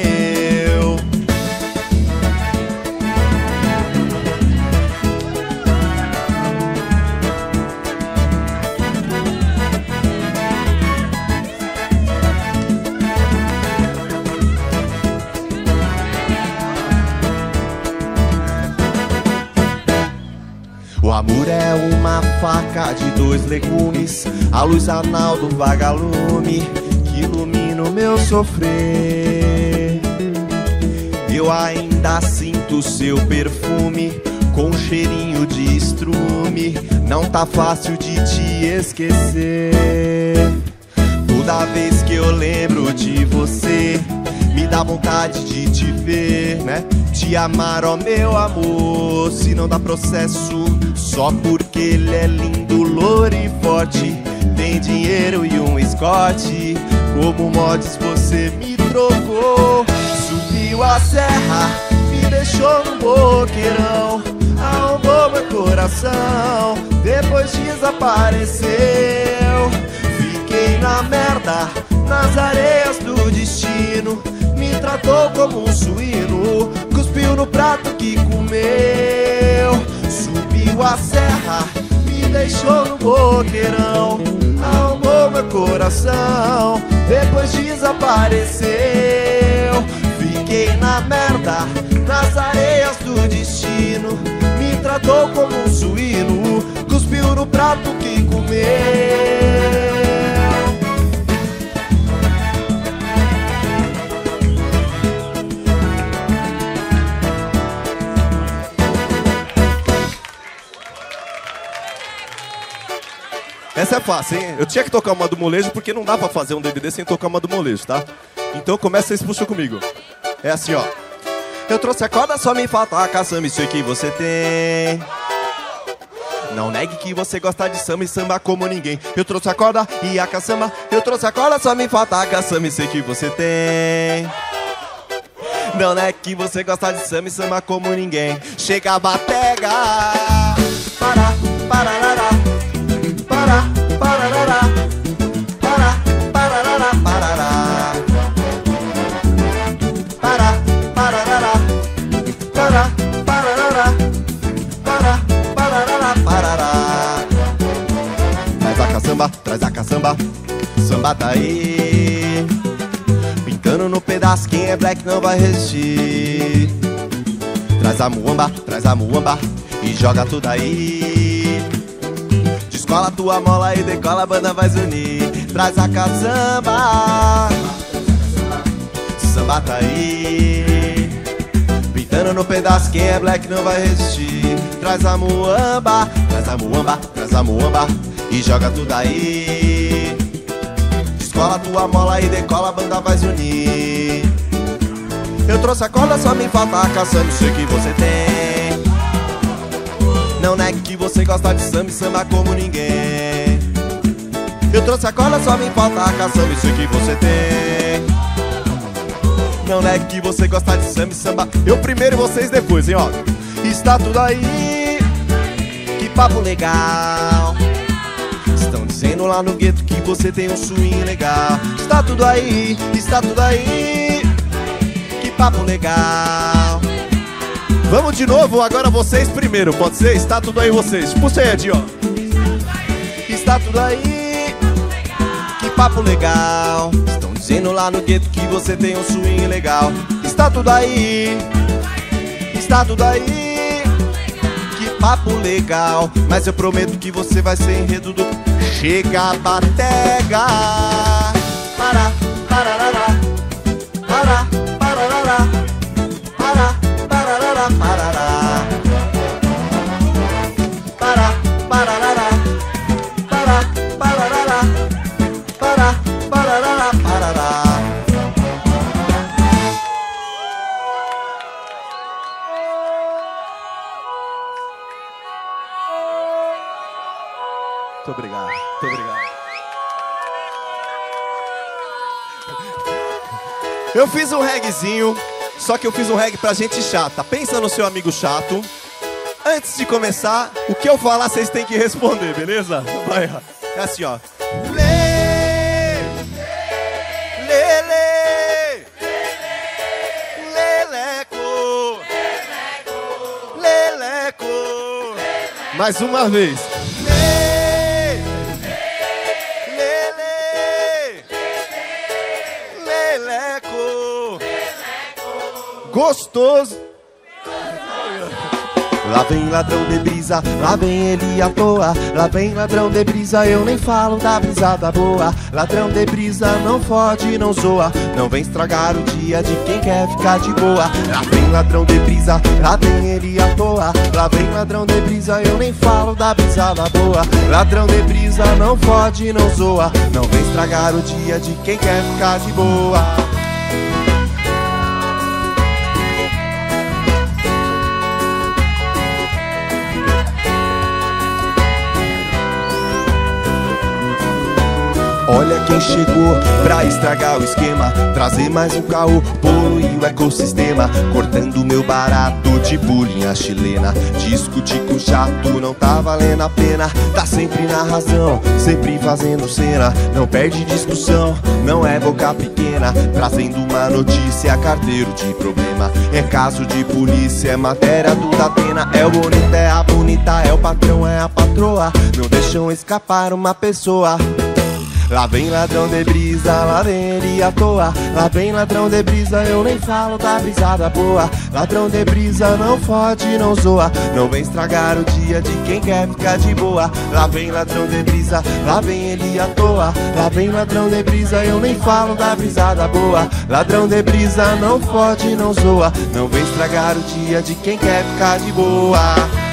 Speaker 2: O amor é uma faca de dois legumes, a luz anal do vagalume que ilumina o meu sofrer. Eu ainda sinto seu perfume com cheirinho de estrume, não tá fácil de te esquecer. Toda vez que eu lembro de você, me dá vontade de te ver, né? Te amar, ó meu amor, se não dá processo, só porque ele é lindo, louro e forte, tem dinheiro e um escote. Como mods você me trocou, subiu a serra, me deixou no Boqueirão, arrombou meu coração, depois desapareceu. Fiquei na merda, nas areias do destino, me tratou como um suíno, cuspiu no prato que comeu. Subiu a serra, me deixou no Boqueirão, arrombou meu coração, depois desapareceu. Fiquei na merda, nas areias do destino, me tratou como um suíno, cuspiu no prato que comeu. Essa é fácil, hein? Eu tinha que tocar uma do molejo porque não dá pra fazer um DVD sem tocar uma do molejo, tá? Então começa e puxa comigo. É assim, ó. Eu trouxe a corda, só me falta a caçamba, isso é que você tem. Não negue que você gosta de samba e samba como ninguém. Eu trouxe a corda e a caçamba, eu trouxe a corda, só me falta a caçamba, isso é que você tem. Não negue que você gosta de samba e samba como ninguém. Chega a batega, para, parará, para, parará, para, parará, parará, para, parará, para, parará, para, parará, parará. Traz a caçamba, traz a caçamba, samba tá aí, pintando no pedaço, quem é black não vai resistir. Traz a muamba e joga tudo aí. Descola tua mola e decola, a banda vai se unir. Traz a caçamba, samba tá aí, pintando no pedaço, quem é black não vai resistir. Traz a muamba, traz a muamba, traz a muamba e joga tudo aí. Descola tua mola e decola, a banda vai se unir. Eu trouxe a corda, só me falta a caçamba, sei que você tem. Não negue que você gosta de samba e samba como ninguém. Eu trouxe a corda, só me falta a caçamba, sei que você tem. Não negue que você gosta de samba e samba. Eu primeiro e vocês depois, hein, ó. Está tudo aí, que papo legal. Estão dizendo lá no gueto que você tem um swing legal. Está tudo aí, que papo legal. Vamos de novo, agora vocês primeiro, pode ser? Está tudo aí vocês, puxa aí, Edinho, ó. Está tudo aí, que papo legal. Estão dizendo lá no gueto que você tem um swing legal. Está tudo aí, que papo legal. Mas eu prometo que você vai ser enredo do Chega Batega. Para, parará, para, parará, para, parará, parará, para, parará, para, parará, para, parará, parará. Muito obrigado, muito obrigado. Eu fiz um reggaezinho, só que eu fiz um reggae pra gente chata. Pensa no seu amigo chato. Antes de começar, o que eu falar vocês têm que responder, beleza? Vai, é assim, ó. Lê, lê, lê, leleco, leleco. Mais uma vez. Gostoso. Lá vem ladrão de brisa, lá vem ele à toa. Lá vem ladrão de brisa, eu nem falo da brisada boa. Ladrão de brisa não fode, não zoa. Não vem estragar o dia de quem quer ficar de boa. Lá vem ladrão de brisa, lá vem ele à toa. Lá vem ladrão de brisa, eu nem falo da brisada boa. Ladrão de brisa não fode, não zoa. Não vem estragar o dia de quem quer ficar de boa. Olha quem chegou pra estragar o esquema, trazer mais um caô, poluir o ecossistema, cortando meu barato tipo linha chilena. Discutir com chato não tá valendo a pena, tá sempre na razão, sempre fazendo cena. Não perde discussão, não é boca pequena, trazendo uma notícia, carteiro de problema. É caso de polícia, é matéria do Datena. É o bonito, é a bonita, é o patrão, é a patroa. Não deixam escapar uma pessoa. Lá vem ladrão de brisa, lá vem ele à toa. Lá vem ladrão de brisa, eu nem falo da brisada boa. Ladrão de brisa não fode, não zoa. Não vem estragar o dia de quem quer ficar de boa. Lá vem ladrão de brisa, lá vem ele à toa. Lá vem ladrão de brisa, eu nem falo da brisada boa. Ladrão de brisa não fode, não zoa. Não vem estragar o dia de quem quer ficar de boa.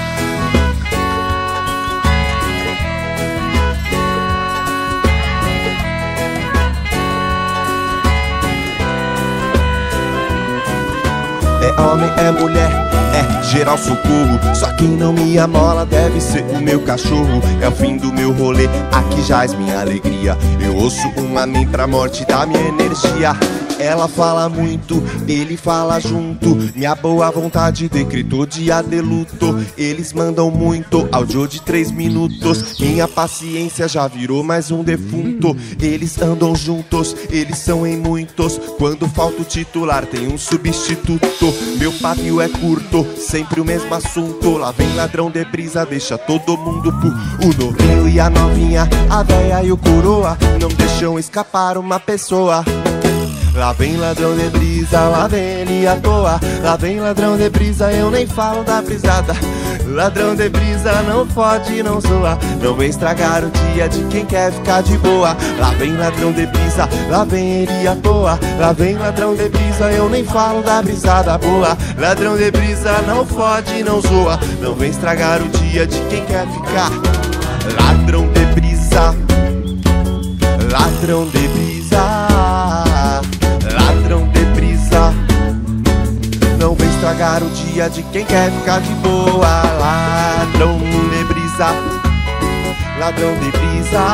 Speaker 2: É homem, é mulher, é geral socorro. Só quem não me amola deve ser o meu cachorro. É o fim do meu rolê, aqui jaz minha alegria. Eu ouço um amém pra morte da minha energia. Ela fala muito, ele fala junto. Minha boa vontade decretou dia de luto. Eles mandam muito, áudio de 3 minutos. Minha paciência já virou mais um defunto. Eles andam juntos, eles são em muitos. Quando falta o titular tem um substituto. Meu pavio é curto, sempre o mesmo assunto. Lá vem ladrão de brisa, deixa todo mundo pu. O novinho e a novinha, a véia e o coroa, não deixam escapar uma pessoa. Lá vem ladrão de brisa, lá vem ele à toa. Lá vem ladrão de brisa, eu nem falo da brisada. Ladrão de brisa, não fode, não zoa. Não vem estragar o dia de quem quer ficar de boa. Lá vem ladrão de brisa, lá vem ele à toa. Lá vem ladrão de brisa, eu nem falo da brisada boa. Ladrão de brisa, não fode, não zoa. Não vem estragar o dia de quem quer ficar. Ladrão de brisa, ladrão de brisa, ladrão de brisa. Não vem estragar o dia de quem quer ficar de boa. Ladrão de brisa, ladrão de brisa,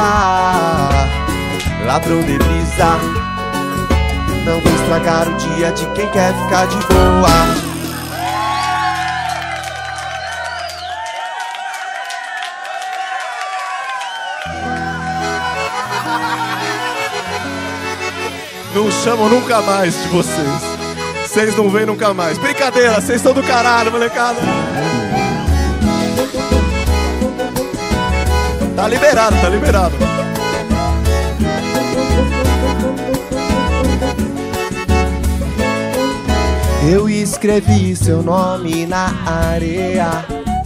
Speaker 2: ladrão de brisa. Não vem estragar o dia de quem quer ficar de boa. Não chamam nunca mais de vocês. Vocês não vêm nunca mais. Brincadeira, vocês estão do caralho, molecada. Tá liberado, tá liberado. Eu escrevi seu nome na areia.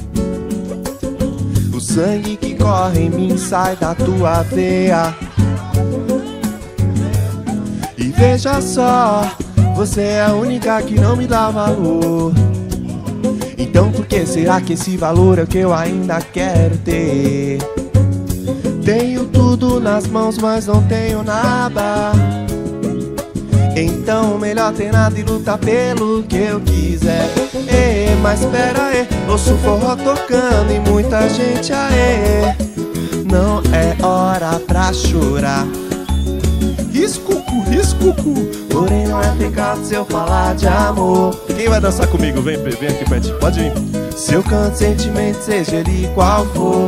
Speaker 2: O sangue que corre em mim sai da tua veia. E veja só, você é a única que não me dá valor. Então por que será que esse valor é o que eu ainda quero ter? Tenho tudo nas mãos, mas não tenho nada. Então melhor ter nada e lutar pelo que eu quiser. Mas espera aí, ouço forró tocando e muita gente aê. Não é hora pra chorar. Riscucu, riscucu. Porém não é pecado se eu falar de amor. Quem vai dançar comigo? Vem aqui pertinho, pode vir. Se eu canto sentimento, seja ele qual for,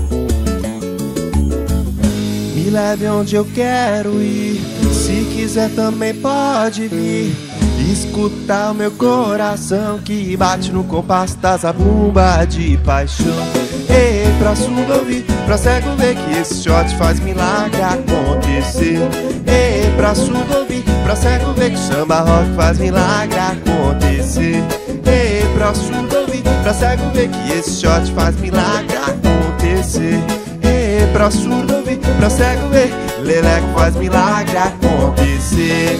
Speaker 2: me leve onde eu quero ir. Se quiser também pode vir. Escutar o meu coração que bate no compasso da zabumba de paixão. Pra surdo ouvir, pra cego ver que esse shot faz milagre acontecer. Pra surdo ouvir, pra cego ver que samba rock faz milagre acontecer. Pra surdo ouvir, pra cego ver que esse shot faz milagre acontecer. Pra surdo ouvir, pra cego ver, leleco faz milagre acontecer.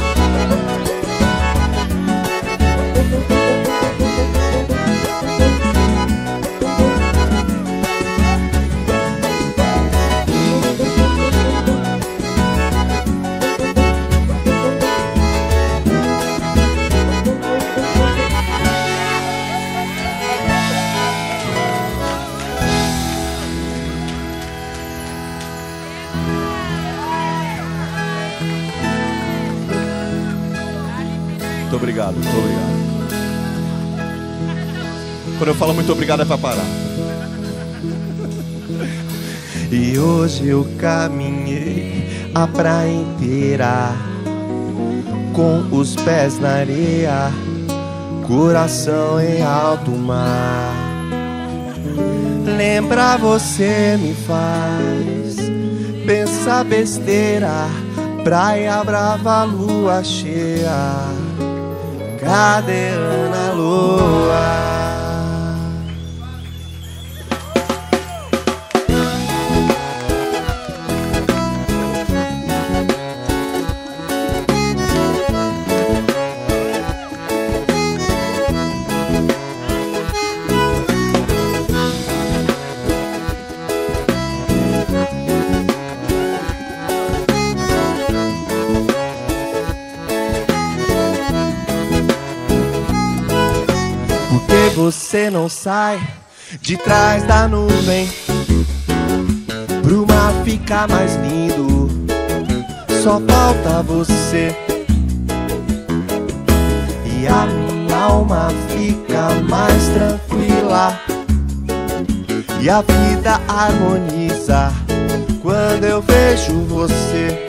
Speaker 2: Muito obrigado, muito obrigado. Quando eu falo muito obrigado é pra parar. E hoje eu caminhei a praia inteira, com os pés na areia, coração em alto mar. Lembrar você me faz pensar besteira. Praia brava, lua cheia, cadê Ana Lua? Você não sai de trás da nuvem pro mar ficar mais lindo. Só falta você e a minha alma fica mais tranquila. E a vida harmoniza quando eu vejo você.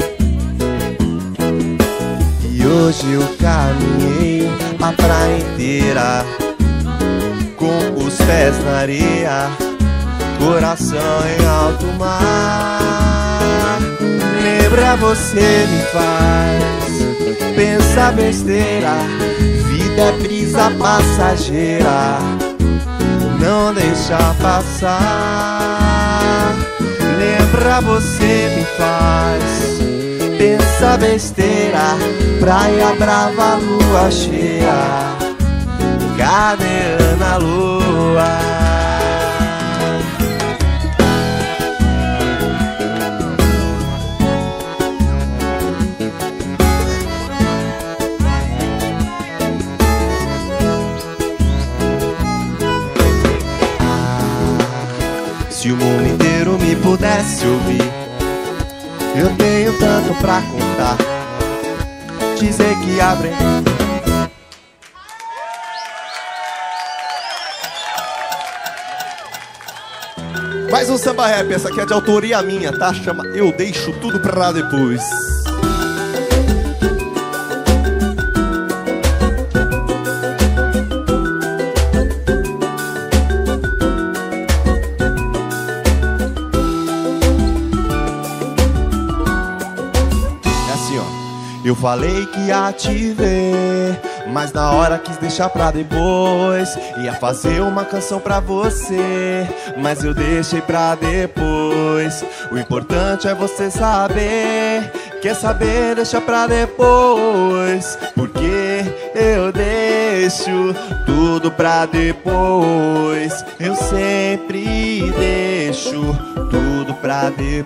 Speaker 2: E hoje eu caminhei a praia inteira, com os pés na areia, coração em alto mar. Lembra você me faz pensar besteira. Vida é brisa passageira, não deixa passar. Lembrar você me faz pensar besteira. Praia brava, lua cheia, cadê Ana Lua? Se o mundo inteiro me pudesse ouvir, eu tenho tanto pra contar. Dizer que abre. Mais um samba rap, essa aqui é de autoria minha, tá? Chama Eu Deixo Tudo Pra Depois. Eu falei que ia te ver, mas na hora quis deixar pra depois. Ia fazer uma canção pra você, mas eu deixei pra depois. O importante é você saber. Quer saber, deixa pra depois. Porque eu deixo tudo pra depois. Eu sempre deixo tudo pra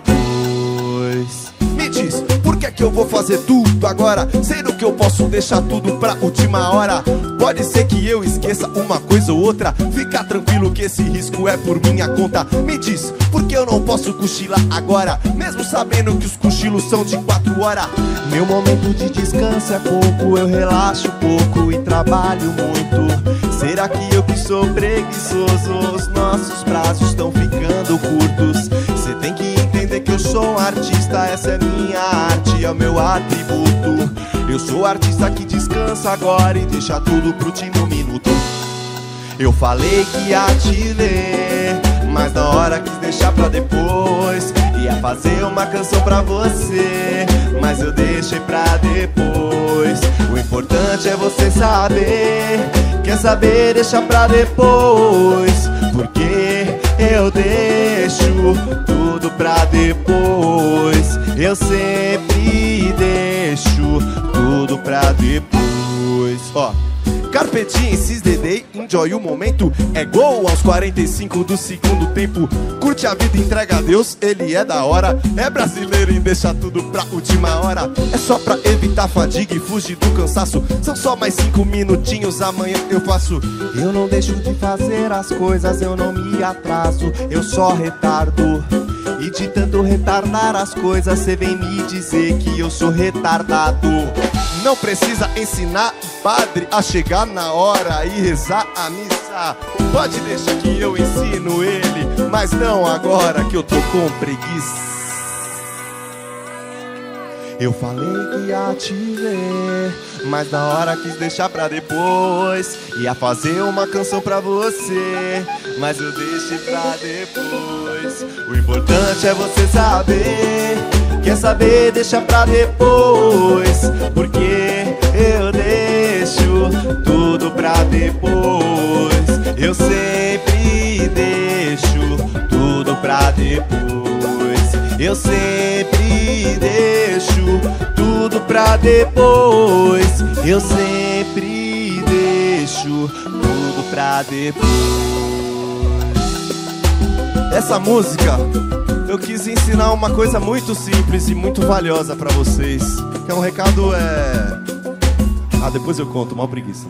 Speaker 2: depois. Me diz, por que eu vou fazer tudo agora, sendo que eu posso deixar tudo pra última hora? Pode ser que eu esqueça uma coisa ou outra. Fica tranquilo que esse risco é por minha conta. Me diz, por que eu não posso cochilar agora, mesmo sabendo que os cochilos são de 4 horas? Meu momento de descanso é pouco, eu relaxo pouco e trabalho muito. Será que eu que sou preguiçoso? Os nossos braços estão ficando curtos. Cê tem que entender que eu sou um artista, essa é minha arte, é o meu atributo. Eu sou artista que descansa agora e deixa tudo pro último minuto. Eu falei que ia te ler, mas na hora quis deixar pra depois. Ia fazer uma canção pra você, mas eu deixei pra depois. O importante é você saber. Quer saber, deixa pra depois. Porque eu deixo tudo pra depois. Eu sempre deixo tudo pra depois. Ó, Carpe Diem, Cis Dedei, enjoy o momento. É gol aos 45 do segundo tempo. Curte a vida, entrega a Deus, ele é da hora. É brasileiro e deixa tudo pra última hora. É só pra evitar fadiga e fugir do cansaço. São só mais 5 minutinhos, amanhã eu faço. Eu não deixo de fazer as coisas, eu não me atraso, eu só retardo. E de tanto retardar as coisas, cê vem me dizer que eu sou retardado. Não precisa ensinar o padre a chegar na hora e rezar a missa. Pode deixar que eu ensino ele, mas não agora que eu tô com preguiça. Eu falei que ia te ver, mas na hora quis deixar pra depois. Ia fazer uma canção pra você, mas eu deixei pra depois. O importante é você saber. Quer saber, deixa pra depois. Porque eu deixo tudo pra depois. Eu sempre deixo tudo pra depois. Eu sempre deixo tudo pra depois. Eu sempre deixo tudo pra depois. Essa música eu quis ensinar uma coisa muito simples e muito valiosa pra vocês. Que é um recado, depois eu conto, mal preguiça.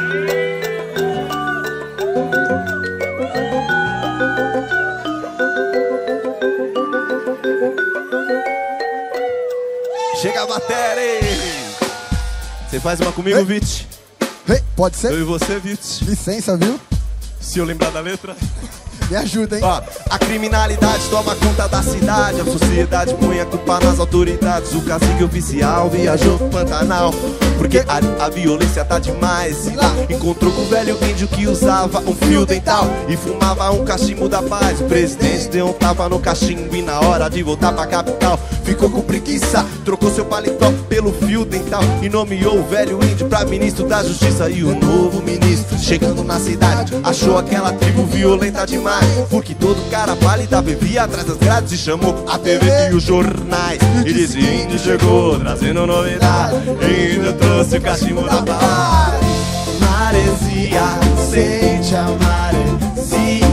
Speaker 2: Chega a bateria! Você faz uma comigo, Vit?
Speaker 3: Pode ser?
Speaker 2: Eu e você, Vit.
Speaker 3: Licença, viu?
Speaker 2: Se eu lembrar da letra.
Speaker 3: Me ajuda, hein?
Speaker 2: Ó, a criminalidade toma conta da cidade. A sociedade põe a culpa nas autoridades. O cacique oficial viajou pro Pantanal, porque a violência tá demais. E lá encontrou com o velho índio que usava um fio dental e fumava um cachimbo da paz. O presidente deu um tapa no cachimbo e na hora de voltar pra capital ficou com preguiça. Trocou seu paletó pelo fio dental e nomeou o velho índio pra ministro da justiça. E o novo ministro, chegando na cidade, achou aquela tribo violenta demais, porque todo cara pálido bebia atrás das grades e chamou a TV e os jornais. E disse: índio chegou trazendo novidade, índio trouxe o cachimbo da paz. Maresia, sente a maresia,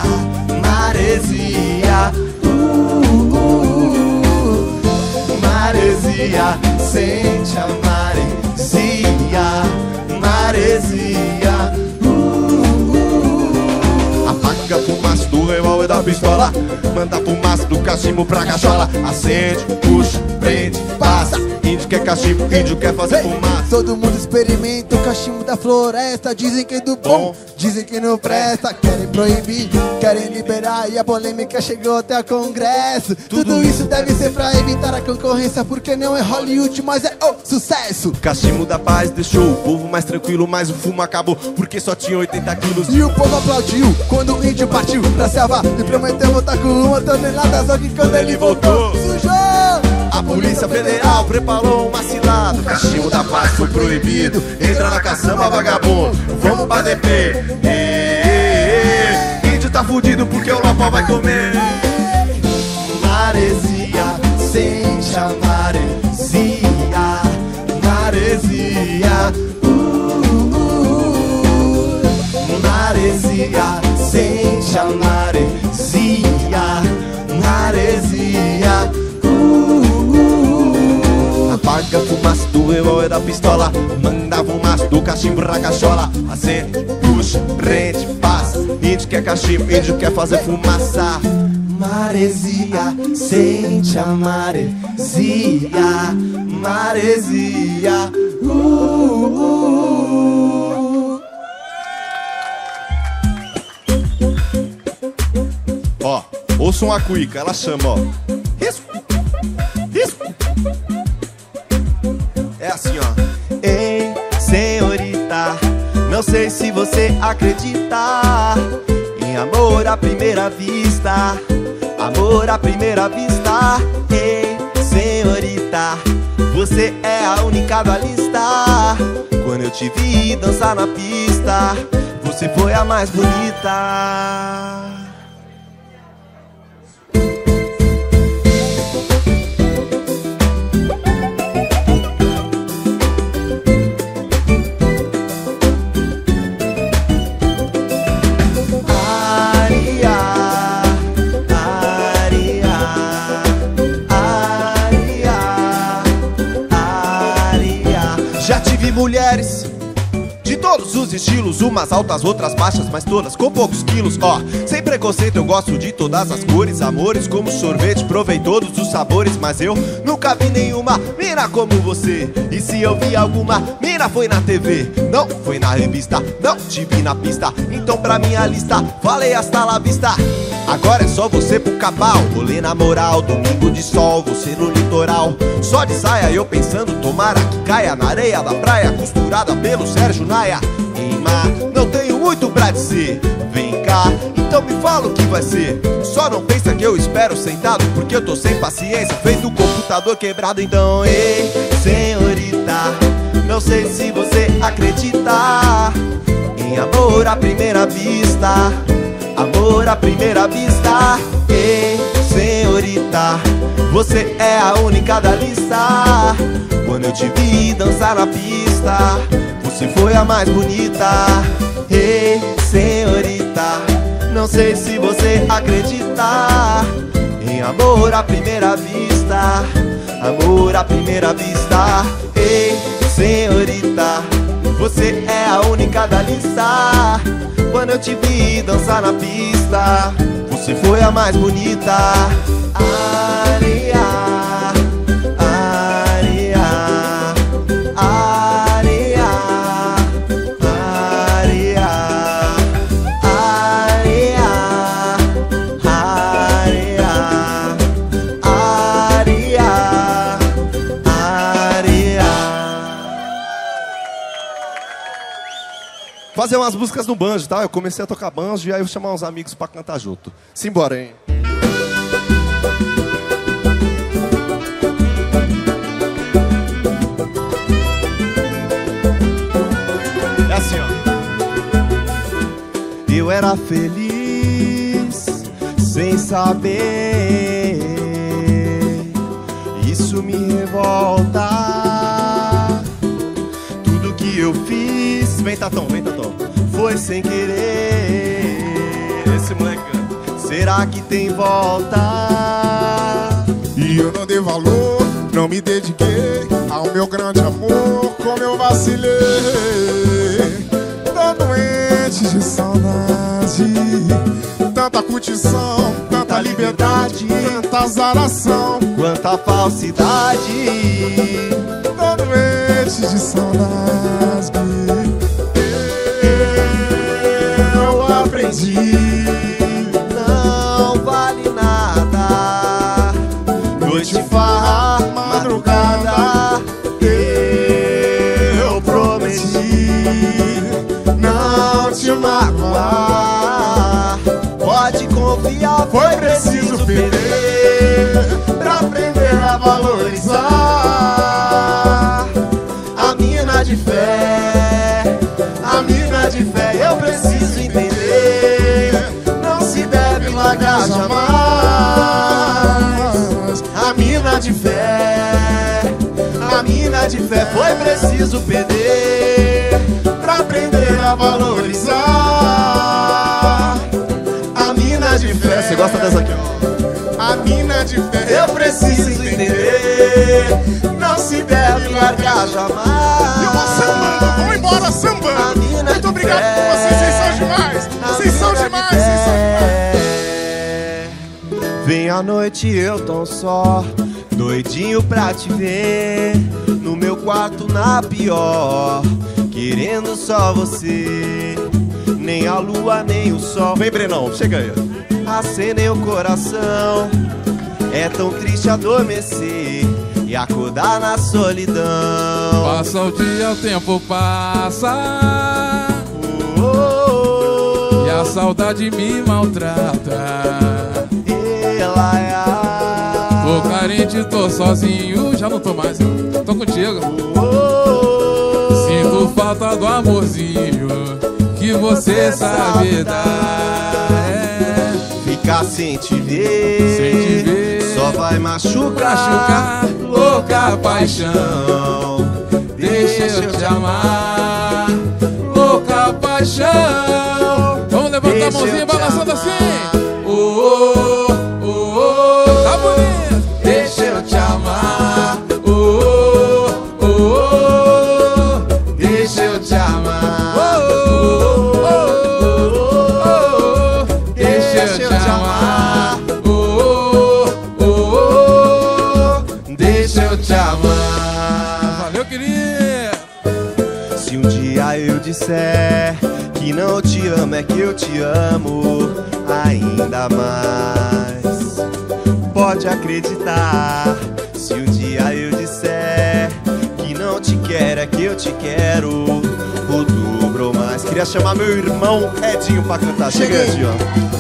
Speaker 2: maresia, maresia, sente a maresia, maresia. Apaga a fumaça do revólver da pistola, manda a fumaça do cachimbo pra cachola. Acende, puxa, prende, passa. Índio quer cachimbo, índio quer fazer fumaça.
Speaker 3: Todo mundo experimenta o cachimbo da floresta. Dizem que é do bom, dizem que não presta. Querem proibir, querem liberar, e a polêmica chegou até o Congresso. Tudo isso deve ser pra evitar a concorrência, porque não é Hollywood, mas é o sucesso.
Speaker 2: Cachimbo da paz deixou o povo mais tranquilo, mas o fumo acabou porque só tinha 80 quilos.
Speaker 3: E o povo aplaudiu quando o índio partiu pra selva e prometeu voltar com 1 tonelada. Só que quando ele voltou, sujou.
Speaker 2: A Polícia Federal preparou uma cilada. O cachimbo da paz foi proibido. Entra na caçamba, vagabundo, vamos pra DP. Índio tá fudido porque o Lopó vai comer. Maresia, sente a maresia, maresia, maresia, sente a maresia, maresia. Apaga a fumaça do revólver da pistola, manda a fumaça do cachimbo pra cachola. Acende, puxa, prende, passa. Índio quer cachimbo, índio quer fazer fumaça. Maresia, sente a maresia, maresia. Ó, ouça uma cuica, ela chama, ó. Isso, isso. É assim, ó. Ei, senhorita, não sei se você acredita em amor à primeira vista. Amor à primeira vista. Ei, senhorita, você é a única da lista. Quando eu te vi dançar na pista, você foi a mais bonita. Mulheres de todos os estilos, umas altas, outras baixas, mas todas com poucos quilos. Ó, sem preconceito eu gosto de todas as cores. Amores como sorvete, provei todos os sabores, mas eu nunca vi nenhuma mina como você. E se eu vi alguma mina foi na TV, não foi na revista, não te vi na pista. Então pra minha lista, falei hasta la vista. Agora é só você pro cabal, rolê na moral, domingo de sol, você no litoral. Só de saia eu pensando, tomara que caia na areia da praia, costurada pelo Sérgio Naia. Em mar, não tenho muito pra dizer, vem cá, então me fala o que vai ser. Só não pensa que eu espero sentado, porque eu tô sem paciência, feito um computador quebrado. Então, ei, senhorita, não sei se você acredita em amor à primeira vista. Amor à primeira vista. Ei, senhorita, você é a única da lista. Quando eu te vi dançar na pista, você foi a mais bonita. Ei, senhorita, não sei se você acredita em amor à primeira vista. Amor à primeira vista. Ei, senhorita, você é a única da lista. Quando eu te vi dançar na pista, você foi a mais bonita. Aria, aria, aria, aria, aria, aria, aria, aria. Fazer umas músicas no banjo, tá? Eu comecei a tocar banjo e aí eu vou chamar uns amigos pra cantar junto. Simbora, hein? era feliz sem saber. Isso me revolta. Tudo que eu fiz, vem Tatão, foi sem querer. Esse moleque, será que tem volta?
Speaker 4: E eu não dei valor, não me dediquei ao meu grande amor, como eu vacilei. Tô doente de saudade, tanta curtição, tanta liberdade, tanta azaração,
Speaker 2: quanta falsidade.
Speaker 4: Tô doente de saudade. Eu aprendi,
Speaker 2: não vale nada. Noite, farra, madrugada. Eu prometi não te magoar. Pode confiar, foi preciso perder pra aprender a valorizar. A mina de fé, a mina de fé, eu preciso entender. Não se deve largar jamais. A mina de fé, a mina de fé, foi preciso perder pra aprender a valorizar. A mina de fé. Você gosta dessa aqui?
Speaker 4: a mina de fé,
Speaker 2: eu preciso entender. Não se deve largar jamais.
Speaker 4: E eu vou sambando, vamos embora sambando. Muito obrigado por vocês, vocês são demais. Vocês são demais, vocês são demais.
Speaker 2: Vem à noite eu tão só, doidinho pra te ver. No meu quarto na pior, querendo só você. Nem a lua, nem o sol. Vem, Brenão, chega aí. Acenei o coração. É tão triste adormecer e acordar na solidão.
Speaker 5: Passa o dia, o tempo passa, e a saudade me maltrata.
Speaker 2: Ela é a...
Speaker 5: Tô carente, tô sozinho, já não tô mais, tô contigo. Sinto falta do amorzinho que você sabe dar.
Speaker 2: Ficar sem te ver, só vai machucar, louca paixão. Deixa eu te amar, louca paixão.
Speaker 5: Vamos levantar a mãozinha balançando assim. Tá bonito.
Speaker 2: Deixa eu te amar, deixa eu te amar, deixa eu te amar, deixa eu te amar.
Speaker 5: Valeu, querido.
Speaker 2: Se um dia eu disser que não te amo, é que eu te amo ainda mais. Pode acreditar. Se um dia eu disser que não te quero, é que eu te quero o dobro ou mais. Queria chamar meu irmão Edinho pra cantar. Chega, Edinho.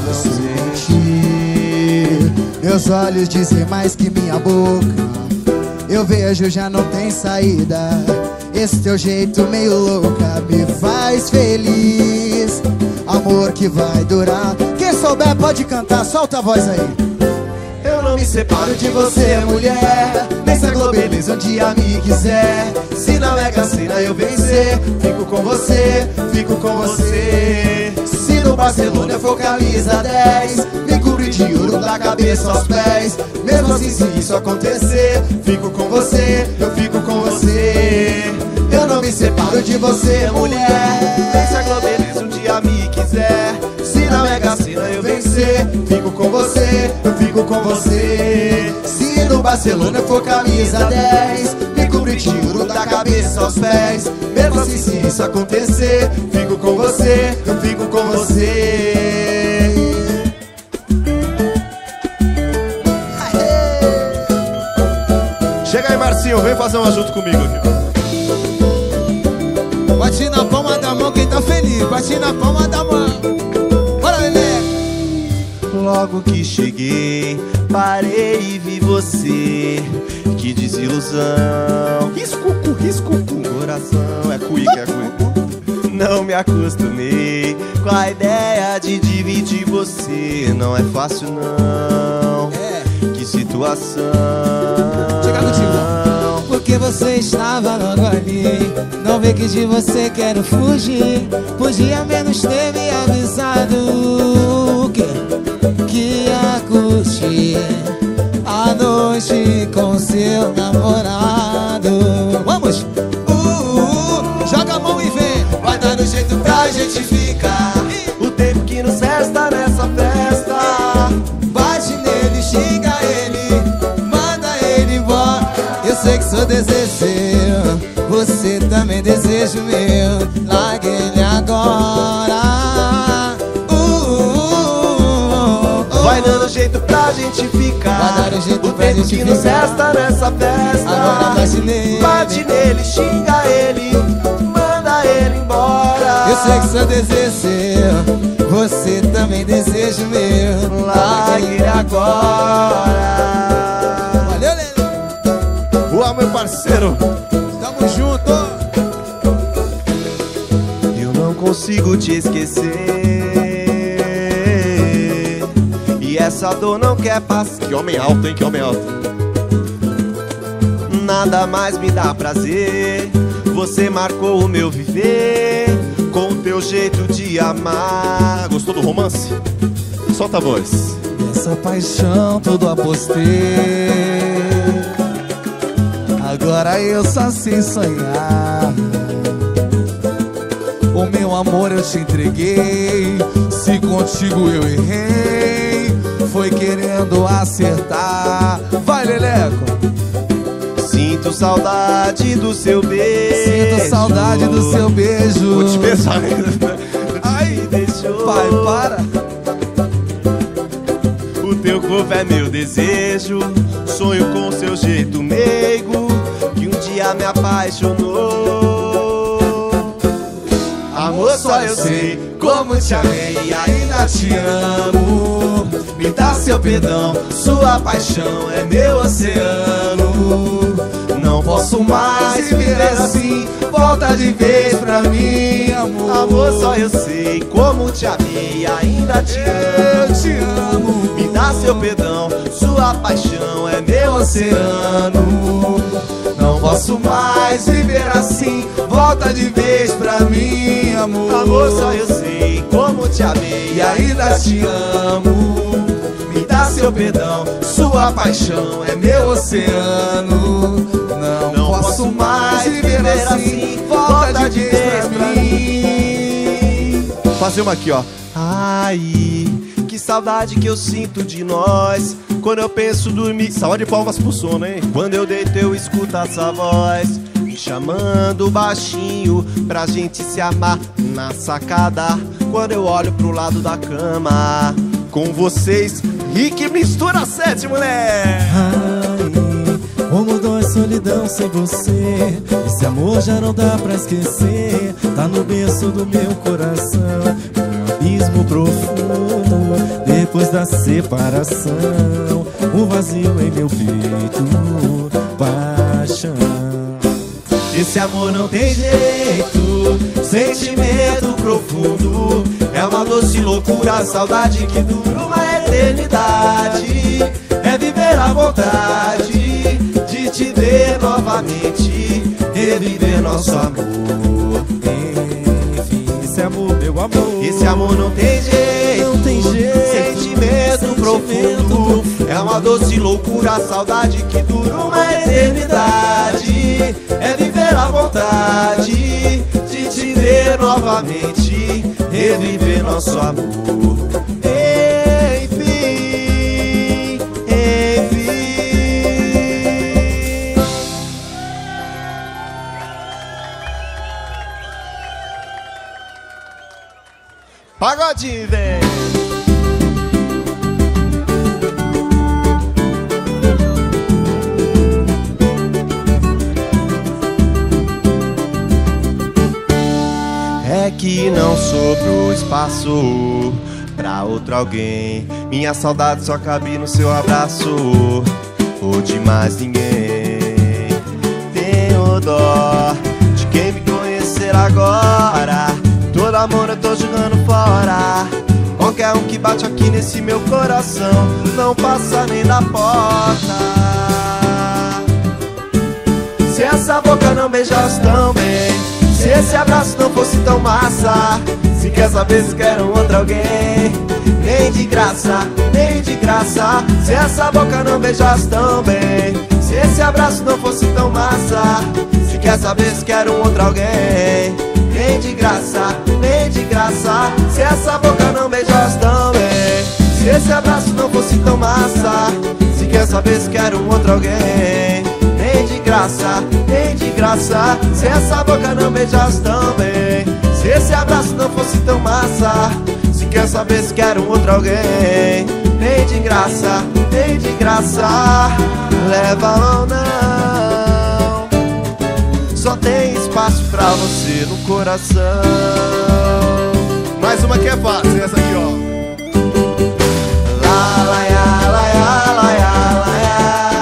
Speaker 3: Senti meus olhos dizem mais que minha boca. Eu vejo, já não tem saída. Esse teu jeito meio louca me faz feliz. Amor que vai durar. Quem souber pode cantar, solta a voz aí. Eu não me separo de você, mulher. Nem se a Globeleza um dia me quiser. Se na Mega Sena eu vencer, fico com você, fico com você. Se no Barcelona eu for camisa 10, me cobrir de ouro da cabeça aos pés. Mesmo assim, se isso acontecer, fico com você, eu fico com você. Eu não me separo de você, mulher.
Speaker 2: Nem se a Globeleza um dia me quiser.
Speaker 3: Se na Mega Sena eu vencer, fico com você, eu fico com você. Se no Barcelona eu for camisa 10, me cobrir de ouro da cabeça aos pés. Mesmo assim, se isso acontecer, fico com você, eu fico com você.
Speaker 2: Chega aí, Marcinho, vem fazer uma junto comigo aqui.
Speaker 3: Bate na palma da mão quem tá feliz, bate na palma da mão. Bora, Lelê!
Speaker 2: Logo que cheguei, parei e vi você. Que desilusão. Risco, coração. É cuíca, é cuíca. Não me acostumei com a ideia de dividir você. Não é fácil não. Que situação.
Speaker 3: Chega contigo.
Speaker 6: Porque você estava logo ali. Não vê que de você quero fugir. Podia menos ter me avisado que ia curtir a noite com seu namorado. Vamos! Joga a mão e vem.
Speaker 2: Vai dando jeito pra gente ficar. O tempo que nos resta nessa festa.
Speaker 6: Bate nele, xinga ele, manda ele embora. Eu sei que sou desejo seu, você também deseja o meu. Larga ele agora.
Speaker 2: Vai dando jeito pra gente ficar.
Speaker 6: Vai dando jeito
Speaker 2: o
Speaker 6: pra
Speaker 2: tempo
Speaker 6: gente
Speaker 2: que nos
Speaker 6: ficar.
Speaker 2: resta nessa festa.
Speaker 6: Agora bate nele,
Speaker 2: xinga ele, manda ele embora.
Speaker 6: eu sei que sou desejo seu, você também deseja o meu.
Speaker 2: Larga ele agora.
Speaker 6: Valeu, Lelê.
Speaker 2: Boa, meu parceiro.
Speaker 6: Tamo junto.
Speaker 2: Eu não consigo te esquecer. E essa dor não quer passar. Que homem alto, hein? Que homem alto. Nada mais me dá prazer. Você marcou o meu viver com o teu jeito de amar. Gostou do romance? Solta a voz.
Speaker 6: Essa paixão tudo apostei. Agora eu só sei sonhar. O meu amor eu te entreguei. Se contigo eu errei, foi querendo acertar. Vai, Leleco.
Speaker 2: Sinto saudade do seu beijo.
Speaker 6: Sinto saudade do seu beijo.
Speaker 2: Vou te beijar.
Speaker 6: Ai,
Speaker 2: deixou.
Speaker 6: pai, para.
Speaker 2: O teu corpo é meu desejo. Sonho com seu jeito meigo que um dia me apaixonou. Amor, só eu sei como te amei e ainda te amo. Me dá seu perdão, sua paixão é meu oceano. Não posso mais viver assim, volta de vez pra mim, amor. Amor, só eu sei como te amei e ainda te amo.
Speaker 6: Eu te amo.
Speaker 2: Me dá seu perdão, sua paixão é meu oceano. Não posso mais viver assim, volta de vez pra mim, amor. Amor, só eu sei como te amei e ainda te amo. Me dá seu perdão, sua paixão é meu oceano. Não posso mais viver assim, volta de vez pra mim. Fazer uma aqui, ó. Ai, que saudade que eu sinto de nós. Quando eu penso dormir. Salva de palmas pro sono, hein? Quando eu deito eu escuto essa voz me chamando baixinho pra gente se amar na sacada. Quando eu olho pro lado da cama com vocês, Rick mistura 7, mulher.
Speaker 6: Ai, como dói solidão sem você. Esse amor já não dá pra esquecer. Tá no berço do meu coração, um abismo profundo. Depois da separação, um vazio em meu peito, paixão.
Speaker 2: Esse amor não tem jeito, sentimento profundo. É uma doce loucura, saudade que dura uma eternidade. É viver à vontade de te ver novamente, reviver nosso amor.
Speaker 6: Enfim, esse amor, meu amor.
Speaker 2: Esse amor não tem jeito,
Speaker 6: não tem jeito.
Speaker 2: Sentimento profundo. É uma doce loucura, saudade que dura uma eternidade. É viver à vontade de te ver novamente, reviver nosso amor. Enfim, enfim. Pagodinho, vem. É que não sobrou espaço pra outro alguém. Minha saudade só cabe no seu abraço, ou de mais ninguém. Tenho dó de quem me conhecer agora. Toda amor eu tô jogando fora. Qualquer um que bate aqui nesse meu coração não passa nem da porta. Se essa boca não beijasse tão bem, se esse abraço não fosse tão massa, se quer saber se quer um outro alguém, nem de graça, nem de graça. Se essa boca não beijasse tão bem, se esse abraço não fosse tão massa, se quer saber se quer um outro alguém, nem de graça, nem de graça. Se essa boca não beijasse tão bem, se esse abraço não fosse tão massa, se quer saber se quer um outro alguém, nem de graça, nem de graça. Se essa boca não beijasse tão bem, se esse abraço não fosse tão massa, se quer saber se quer um outro alguém, nem de graça, nem de graça. Leva ou não, só tem espaço pra você no coração.
Speaker 4: Mais uma que é fácil, essa aqui, ó.
Speaker 2: La la ya, la ya, la ya, la ya.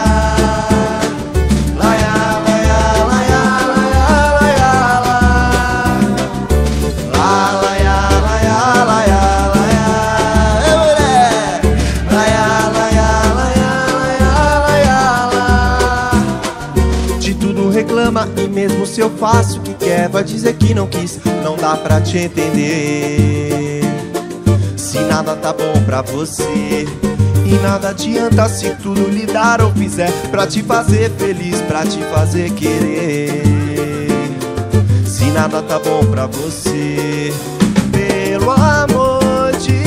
Speaker 2: La ya, la ya, la ya, la ya, la ya, la. La la ya, la ya, la ya, la ya. Ei, mulher! La ya, la ya, la ya, la ya, la ya, la. De tudo reclama e mesmo se eu faço o que quer, vai dizer que não quis, não dá pra te entender. Se nada tá bom pra você, e nada adianta se tudo lhe dar ou fizer pra te fazer feliz, pra te fazer querer. Se nada tá bom pra você, pelo amor de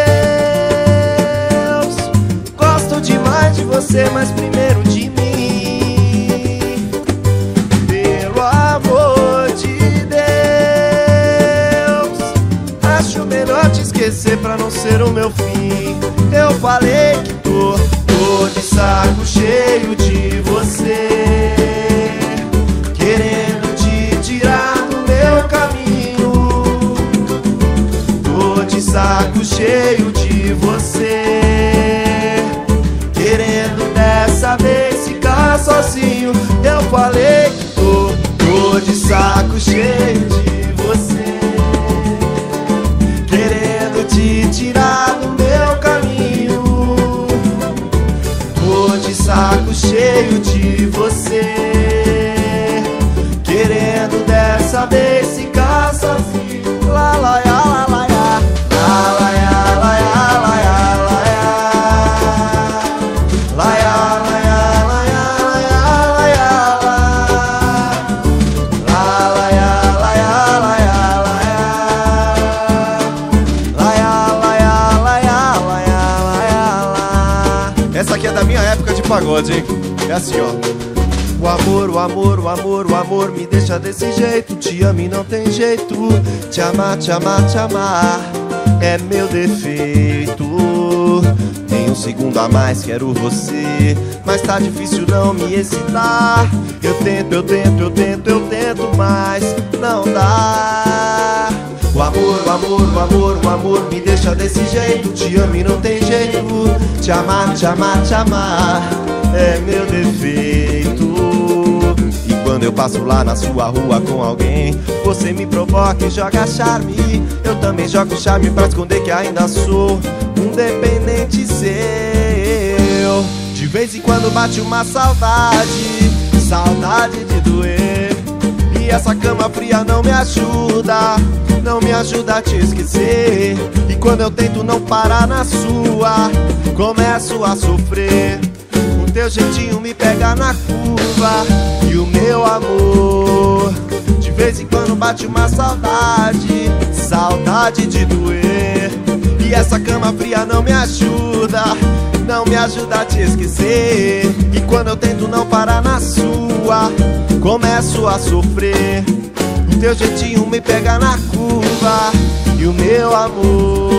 Speaker 2: Deus, gosto demais de você, mas primeiro de mim. Pelo amor de Deus, acho melhor te esquecer pra não ser o meu fim. Eu falei que tô de saco cheio de você, querendo te tirar do meu caminho. Tô de saco cheio de você, querendo dessa vez ficar sozinho. Eu falei que tô de saco cheio de você, querendo te tirar do meu caminho. Tô de saco cheio de você, querendo dessa vez ficar sozinho. La la ya, la la ya, la la ya, la ya, la ya, la ya. La ya, la ya, la ya, la ya, la ya, la. La la ya, la ya, la ya, la ya. La ya, la ya, la ya, la ya, la ya, la.
Speaker 4: Essa aqui é da minha época de pagode, hein? É assim, ó.
Speaker 2: O amor, o amor, o amor, o amor me deixa desse jeito. Te amo e não tem jeito. Te amar, te amar, te amar é meu defeito. Nem um segundo a mais quero você, mas tá difícil não me excitar. Eu tento, eu tento, eu tento, eu tento, mas não dá. O amor, o amor, o amor, o amor me deixa desse jeito. Te amo e não tem jeito. Te amar, te amar, te amar é meu defeito. E quando eu passo lá na sua rua com alguém, você me provoca e joga charme. Eu também jogo charme pra esconder que ainda sou um dependente seu. De vez em quando bate uma saudade, saudade de doer. E essa cama fria não me ajuda, não me ajuda a te esquecer. E quando eu tento não parar na sua, começo a sofrer. O teu jeitinho me pega na curva e o meu amor. De vez em quando bate uma saudade, saudade de doer. E essa cama fria não me ajuda, não me ajuda a te esquecer. E quando eu tento não parar na sua, começo a sofrer. O teu jeitinho me pega na curva e o meu amor.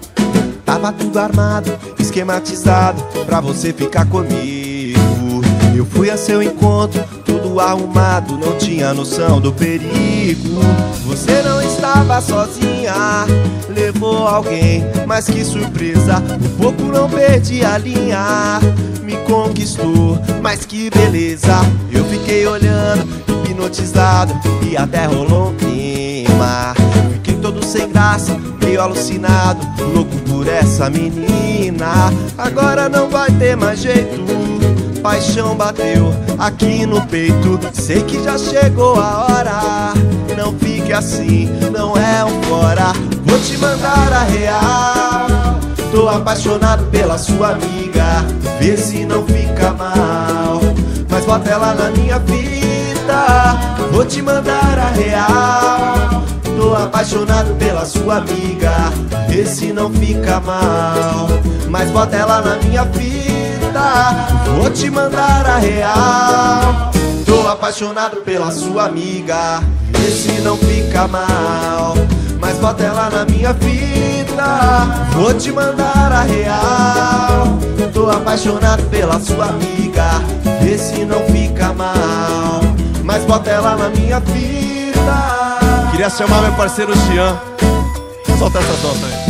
Speaker 2: Tava tudo armado, esquematizado pra você ficar comigo. Eu fui a seu encontro, tudo arrumado, não tinha noção do perigo. Você não estava sozinha, levou alguém, mas que surpresa, por pouco não perdi a linha. Me conquistou, mas que beleza. Eu fiquei olhando, hipnotizado, e até rolou um clima. Fiquei todo sem graça, meio alucinado, louco por essa menina. Agora não vai ter mais jeito, paixão bateu aqui no peito. Sei que já chegou a hora, não fique assim, não é um fora. Vou te mandar a real, tô apaixonado pela sua amiga. Vê se não fica mal, mas bota ela na minha vida. Vou te mandar a real, tô apaixonado pela sua amiga. Vê se não fica mal, mas bota ela na minha vida. Vou te mandar a real, tô apaixonado pela sua amiga. Vê se não fica mal, mas bota ela na minha vida. Vou te mandar a real, tô apaixonado pela sua amiga. Vê se não fica mal, mas bota ela na minha vida.
Speaker 1: Queria chamar meu parceiro Xian. Solta essa nota aí.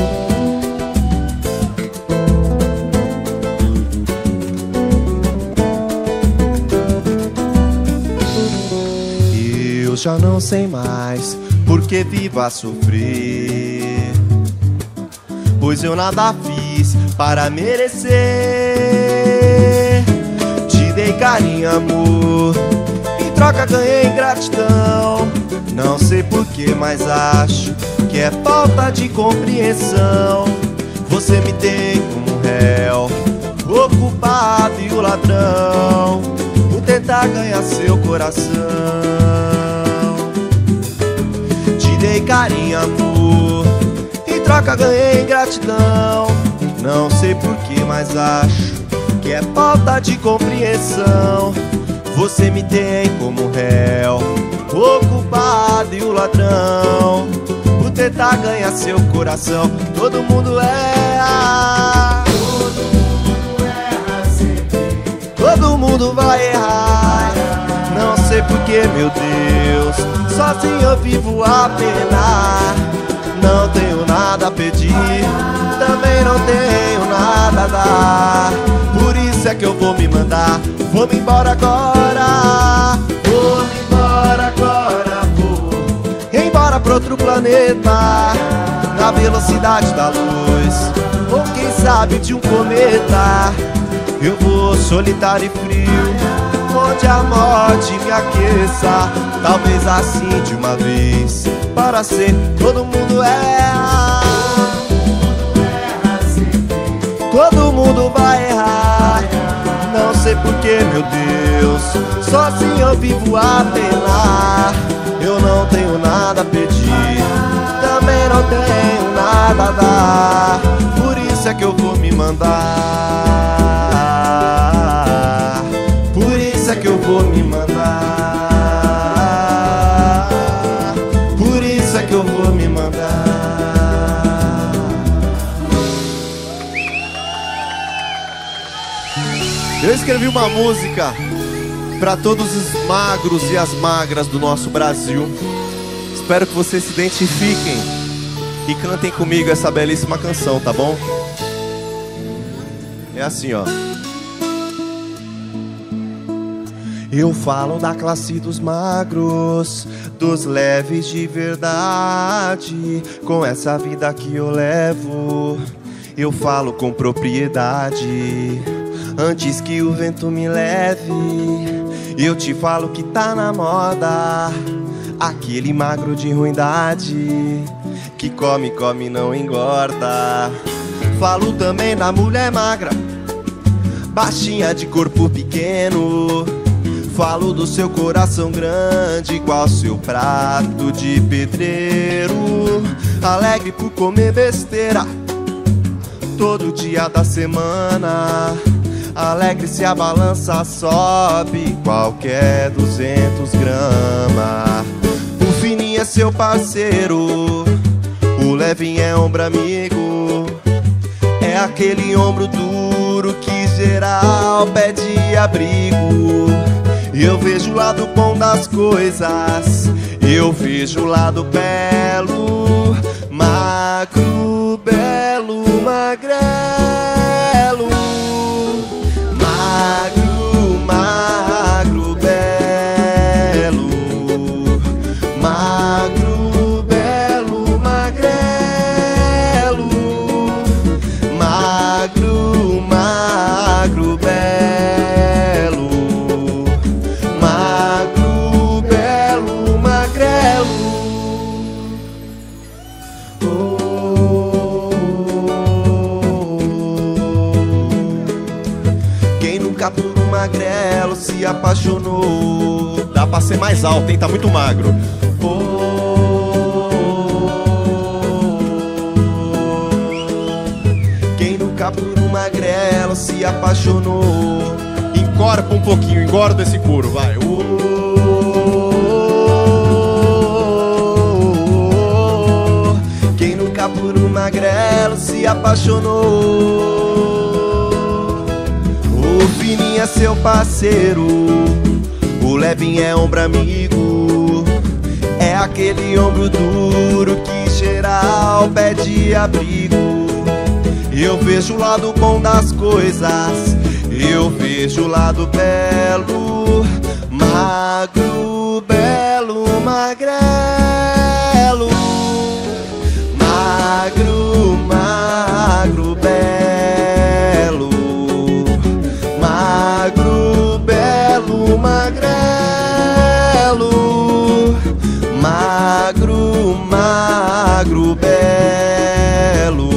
Speaker 2: Eu já não sei mais porque vivo a sofrer, pois eu nada fiz para merecer. Te dei carinho, amor, em troca ganhei gratidão. Não sei porquê, mas acho que é falta de compreensão. Você me tem como réu, o culpado e o ladrão, por tentar ganhar seu coração. Te dei carinho, amor, em troca ganhei gratidão. Não sei porquê, mas acho que é falta de compreensão. Você me tem como réu, o culpado e o ladrão, por tentar ganhar seu coração. Todo mundo erra, todo mundo vai errar. Não sei porquê, meu Deus, sozinho eu vivo a penar. Não tenho nada a pedir, também não tenho nada a dar. Por isso é que eu vou me mandar, vou me embora agora. Vou me embora agora, vou embora pra outro planeta, na velocidade da luz, ou quem sabe de um cometa. Eu vou solitário e frio, onde a morte me aqueça. Talvez assim de uma vez, para sempre. Todo mundo erra, todo mundo vai errar. Não sei porquê, meu Deus, sozinho eu vivo a penar. Eu não tenho nada a pedir, também não tenho nada a dar. Por isso é que eu vou me mandar, por isso é que eu vou me mandar, por isso é que eu vou me mandar.
Speaker 1: Eu escrevi uma música para todos os magros e as magras do nosso Brasil. Espero que vocês se identifiquem e cantem comigo essa belíssima canção, tá bom? É assim, ó.
Speaker 2: Eu falo da classe dos magros, dos leves de verdade. Com essa vida que eu levo, eu falo com propriedade. Antes que o vento me leve, eu te falo que tá na moda aquele magro de ruindade, que come, come, não engorda. Falo também da mulher magra, baixinha de corpo pequeno. Falo do seu coração grande, igual seu prato de pedreiro. Alegre por comer besteira todo dia da semana. Alegre se a balança sobe qualquer 200 gramas. O fininho é seu parceiro, o levinho é ombro amigo. É É aquele ombro duro que geral pede abrigo. Eu vejo o lado bom das coisas, eu vejo o lado belo, magro, belo, magrelo, magro, magro, belo, magro, belo, magrelo, magro, magro, belo, magro, belo, magrelo. Quem nunca por um magrelo se apaixonou? Dá pra ser mais alto, hein? Tá muito magro. Quem nunca por um magrelo se apaixonou? Encorpa um pouquinho, engorda esse couro, vai. Quem nunca por um magrelo se apaixonou? O fininho é seu parceiro, o levinho é ombro amigo. É aquele ombro duro que geral pede abrigo. Eu vejo o lado bom das coisas, eu vejo o lado belo, magro, belo, magrelo, magro, magro, belo, magro, belo, magrelo, magro, magro, belo,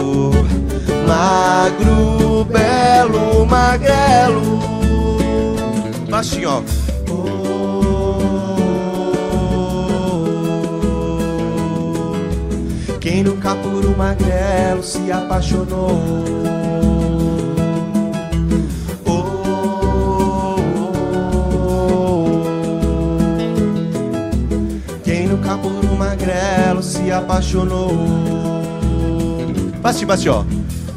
Speaker 2: magro, belo, magrelo. Baixinho, ó. Quem nunca por um magrelo se apaixonou? Quem nunca por um magrelo se apaixonou? Bate, bate, ó.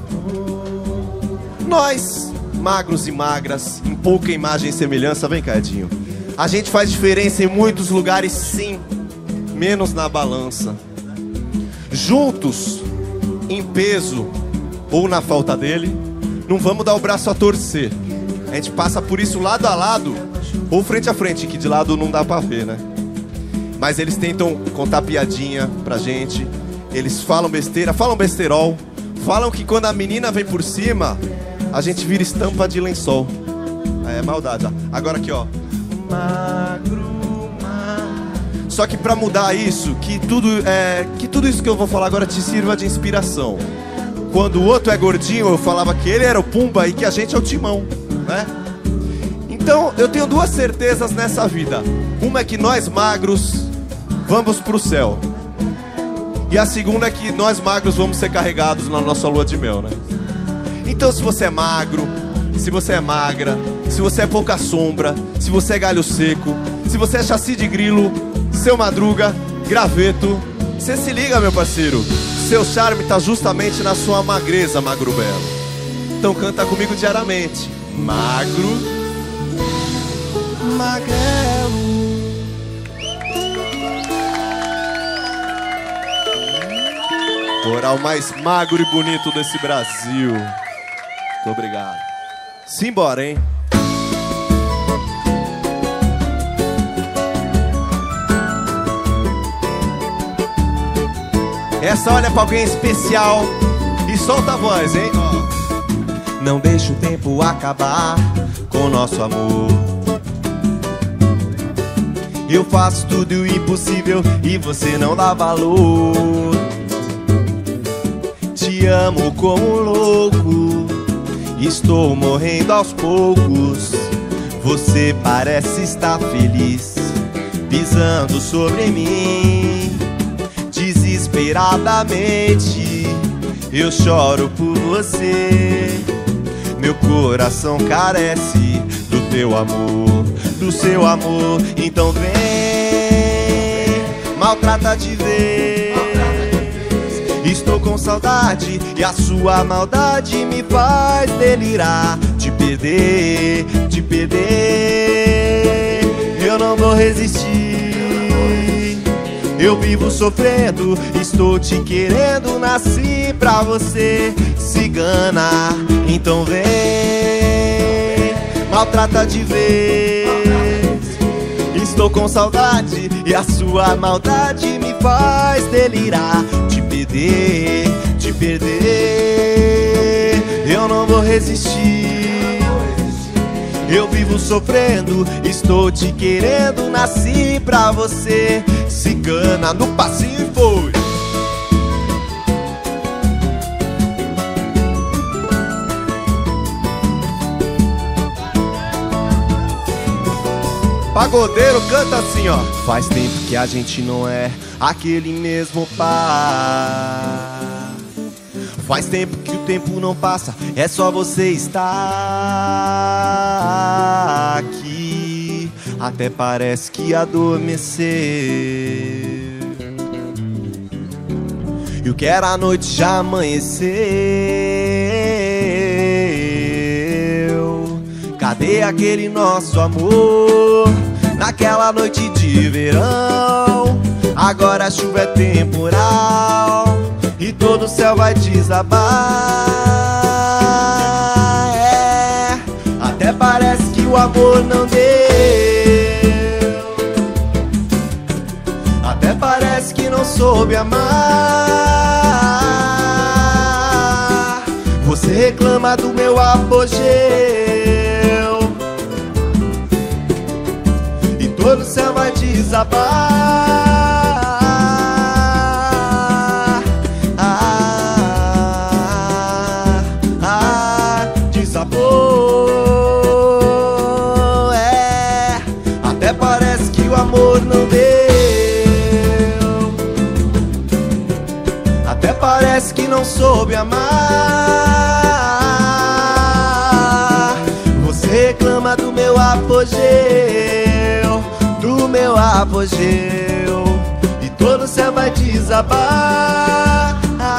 Speaker 2: Nós, magros e magras, em pouca imagem e semelhança, vem cá, Edinho. A gente faz diferença em muitos lugares, sim, menos na balança. Juntos, em peso ou na falta dele, não vamos dar o braço a torcer. A gente passa por isso lado a lado ou frente a frente, que de lado não dá pra ver, né? Mas eles tentam contar piadinha pra gente. Eles falam besteira, falam besterol. Falam que quando a menina vem por cima, a gente vira estampa de lençol. É maldade, ó. Agora aqui, ó. Magro, magro. Só que pra mudar isso, que tudo isso que eu vou falar agora te sirva de inspiração. Quando o outro é gordinho, eu falava que ele era o Pumba e que a gente é o Timão, né? Então, eu tenho duas certezas nessa vida. Uma é que nós magros vamos pro céu. E a segunda é que nós magros vamos ser carregados na nossa lua de mel, né? Então, se você é magro, se você é magra, se você é pouca sombra, se você é galho seco, se você é chassi de grilo, seu madruga, graveto, você se liga, meu parceiro. Seu charme tá justamente na sua magreza, magro belo. Então canta comigo diariamente. Magro, magrelo. Coral mais magro e bonito desse Brasil. Muito obrigado. Simbora, hein? Essa olha pra alguém especial e solta a voz, hein? Não deixa o tempo acabar com nosso amor. Eu faço tudo o impossível e você não dá valor. Te amo como um louco, estou morrendo aos poucos. Você parece estar feliz, pisando sobre mim. Desesperadamente eu choro por você. Meu coração carece do teu amor, do seu amor. Então vem, maltrata de vez. Estou com saudade e a sua maldade me faz delirar. Te perder, eu não vou resistir. Eu vivo sofrendo, estou te querendo, nasci pra você. Cigana, então vem, maltrata de vez. Estou com saudade e a sua maldade me faz delirar. Te perder, eu não vou resistir. Eu vivo sofrendo, estou te querendo, nasci pra você. Cigana, no passinho foi. Pagodeiro canta assim, ó. Faz tempo que a gente não é aquele mesmo par. Faz tempo que o tempo não passa, é só você estar aqui. Até parece que adormeceu. E o que era a noite já amanheceu. Cadê aquele nosso amor? Naquela noite de verão. Agora a chuva é temporal e todo o céu vai desabar. É, até parece que o amor não deu. Até parece que não soube amar. Você reclama do meu apogeu e todo o céu vai desabar. Não deu. Até parece que não soube amar. Você reclama do meu apogeu, do meu apogeu, e todo o céu vai desabar.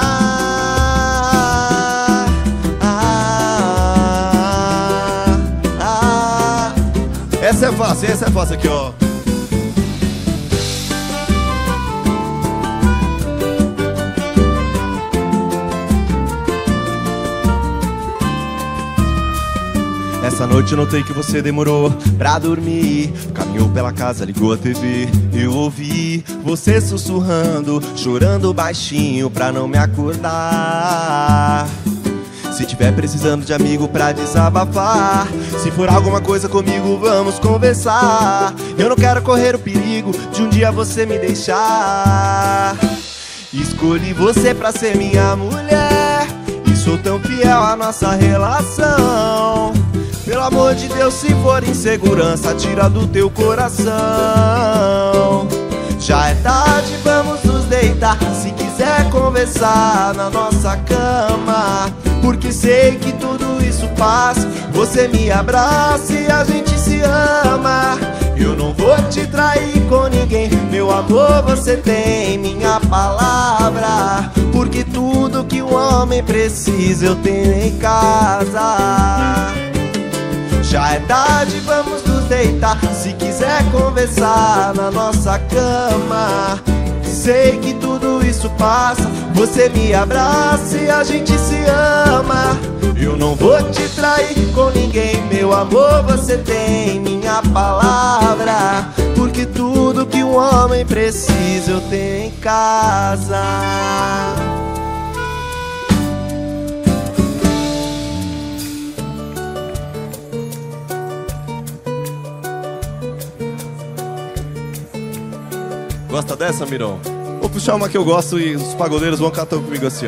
Speaker 2: Essa é fácil aqui, ó. Essa noite eu notei que você demorou pra dormir. Caminhou pela casa, ligou a TV. Eu ouvi você sussurrando, chorando baixinho pra não me acordar. Se tiver precisando de amigo pra desabafar, se for alguma coisa comigo, vamos conversar. Eu não quero correr o perigo de um dia você me deixar. Escolhi você pra ser minha mulher e sou tão fiel à nossa relação. Pelo amor de Deus, se for insegurança, tira do teu coração. Já é tarde, vamos nos deitar. Se quiser conversar na nossa cama, porque sei que tudo isso passa. Você me abraça e a gente se ama. Eu não vou te trair com ninguém, meu amor, você tem minha palavra. Porque tudo que um homem precisa eu tenho em casa. Já é tarde, vamos nos deitar. Se quiser conversar na nossa cama, sei que tudo isso passa. Você me abraça e a gente se ama. Eu não vou te trair com ninguém, meu amor, você tem minha palavra. Porque tudo que um homem precisa eu tenho em casa. Gosta dessa, Mirão? Vou puxar uma que eu gosto e os pagodeiros vão cantar comigo assim, ó.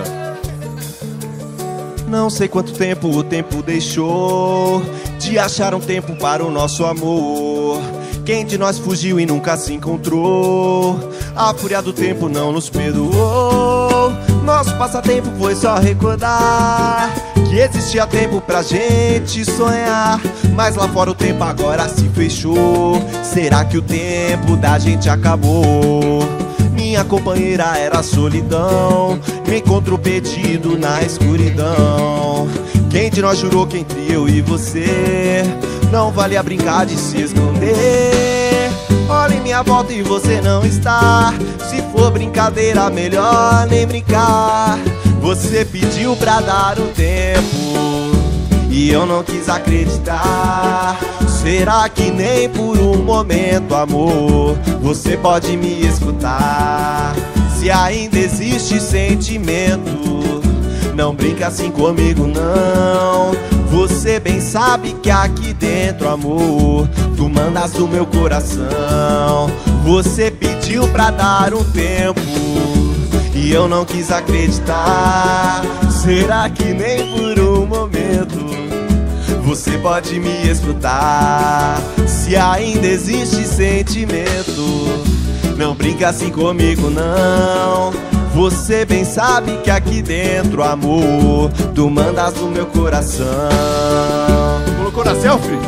Speaker 2: Não sei quanto tempo o tempo deixou de achar um tempo para o nosso amor. Quem de nós fugiu e nunca se encontrou? A fúria do tempo não nos perdoou. Nosso passatempo foi só recordar que existia tempo pra gente sonhar. Mas lá fora o tempo agora se fechou. Será que o tempo da gente acabou? minha companheira era a solidão. Me encontro perdido na escuridão. Quem de nós jurou que entre eu e você não valia brincar de se esconder? Olha em minha volta e você não está. Se for brincadeira, melhor nem brincar. Você pediu pra dar um tempo e eu não quis acreditar. Será que nem por um momento, amor, você pode me escutar? Se ainda existe sentimento, não brinca assim comigo não. Você bem sabe que aqui dentro, amor, tu mandas do meu coração. Você pediu pra dar um tempo e eu não quis acreditar. Será que nem por um momento você pode me escutar? Se ainda existe sentimento, não brinca assim comigo não. Você bem sabe que aqui dentro, amor, tu mandas no meu coração.
Speaker 7: Colocou na selfie?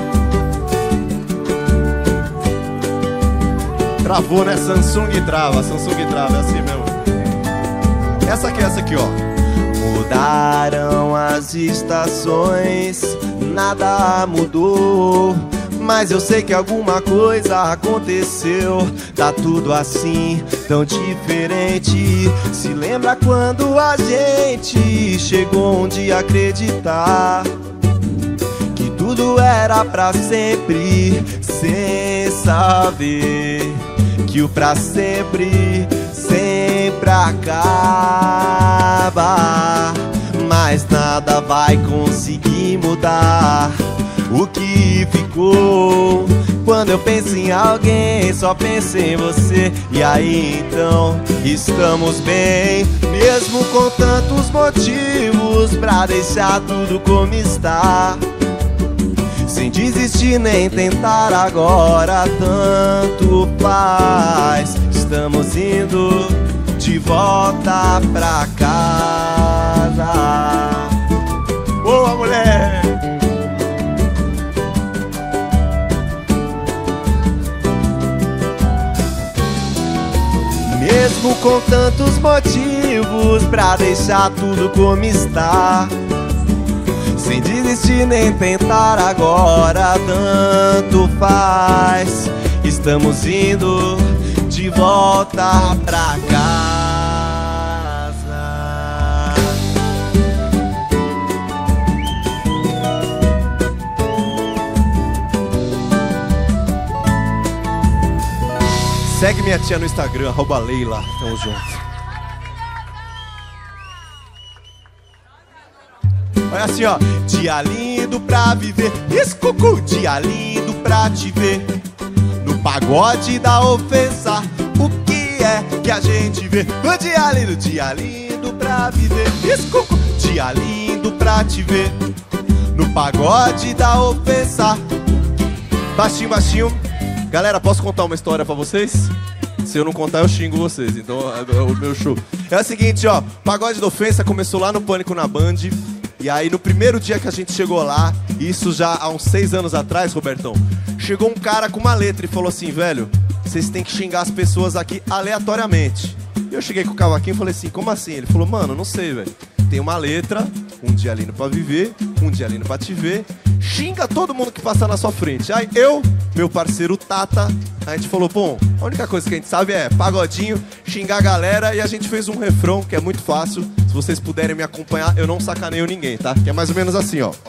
Speaker 7: Travou, né? Samsung trava, é assim mesmo. Essa aqui, ó.
Speaker 2: Mudaram as estações, nada mudou, mas eu sei que alguma coisa aconteceu. Tá tudo assim, tão diferente. Se lembra quando a gente chegou um dia a acreditar que tudo era pra sempre, sem saber que o pra sempre sempre acaba. Mas nada vai conseguir mudar o que ficou. Quando eu penso em alguém, só penso em você. E aí então, estamos bem, mesmo com tantos motivos pra deixar tudo como está. Sem desistir nem tentar agora, tanto faz. Estamos indo de volta pra casa.
Speaker 7: Boa, mulher!
Speaker 2: Mesmo com tantos motivos pra deixar tudo como está. Sem desistir nem tentar agora, tanto faz. Estamos indo de volta pra casa.
Speaker 7: Segue minha tia no Instagram, @Leila. Tamo junto.
Speaker 2: Olha assim, ó. Dia lindo pra viver, escucu. Dia lindo pra te ver no pagode da ofensa. O que é que a gente vê? O dia lindo pra viver, escucu. Dia lindo pra te ver no pagode da ofensa.
Speaker 7: Baixinho, baixinho. Galera, posso contar uma história pra vocês? Se eu não contar, eu xingo vocês. Então, o meu show é o seguinte, ó. Pagode da Ofensa começou lá no Pânico na Band. E aí, no primeiro dia que a gente chegou lá, isso já há uns 6 anos atrás, Robertão, chegou um cara com uma letra e falou assim: velho, vocês têm que xingar as pessoas aqui aleatoriamente. E eu cheguei com o cavaquinho e falei assim: como assim? Ele falou: mano, não sei, velho. Tem uma letra, um dia lindo pra viver, um dia lindo pra te ver. Xinga todo mundo que passar na sua frente. Aí eu, meu parceiro Tata, a gente falou: bom, a única coisa que a gente sabe é pagodinho, xingar a galera. E a gente fez um refrão que é muito fácil. Se vocês puderem me acompanhar, eu não sacaneio ninguém, tá? Que é mais ou menos assim, ó.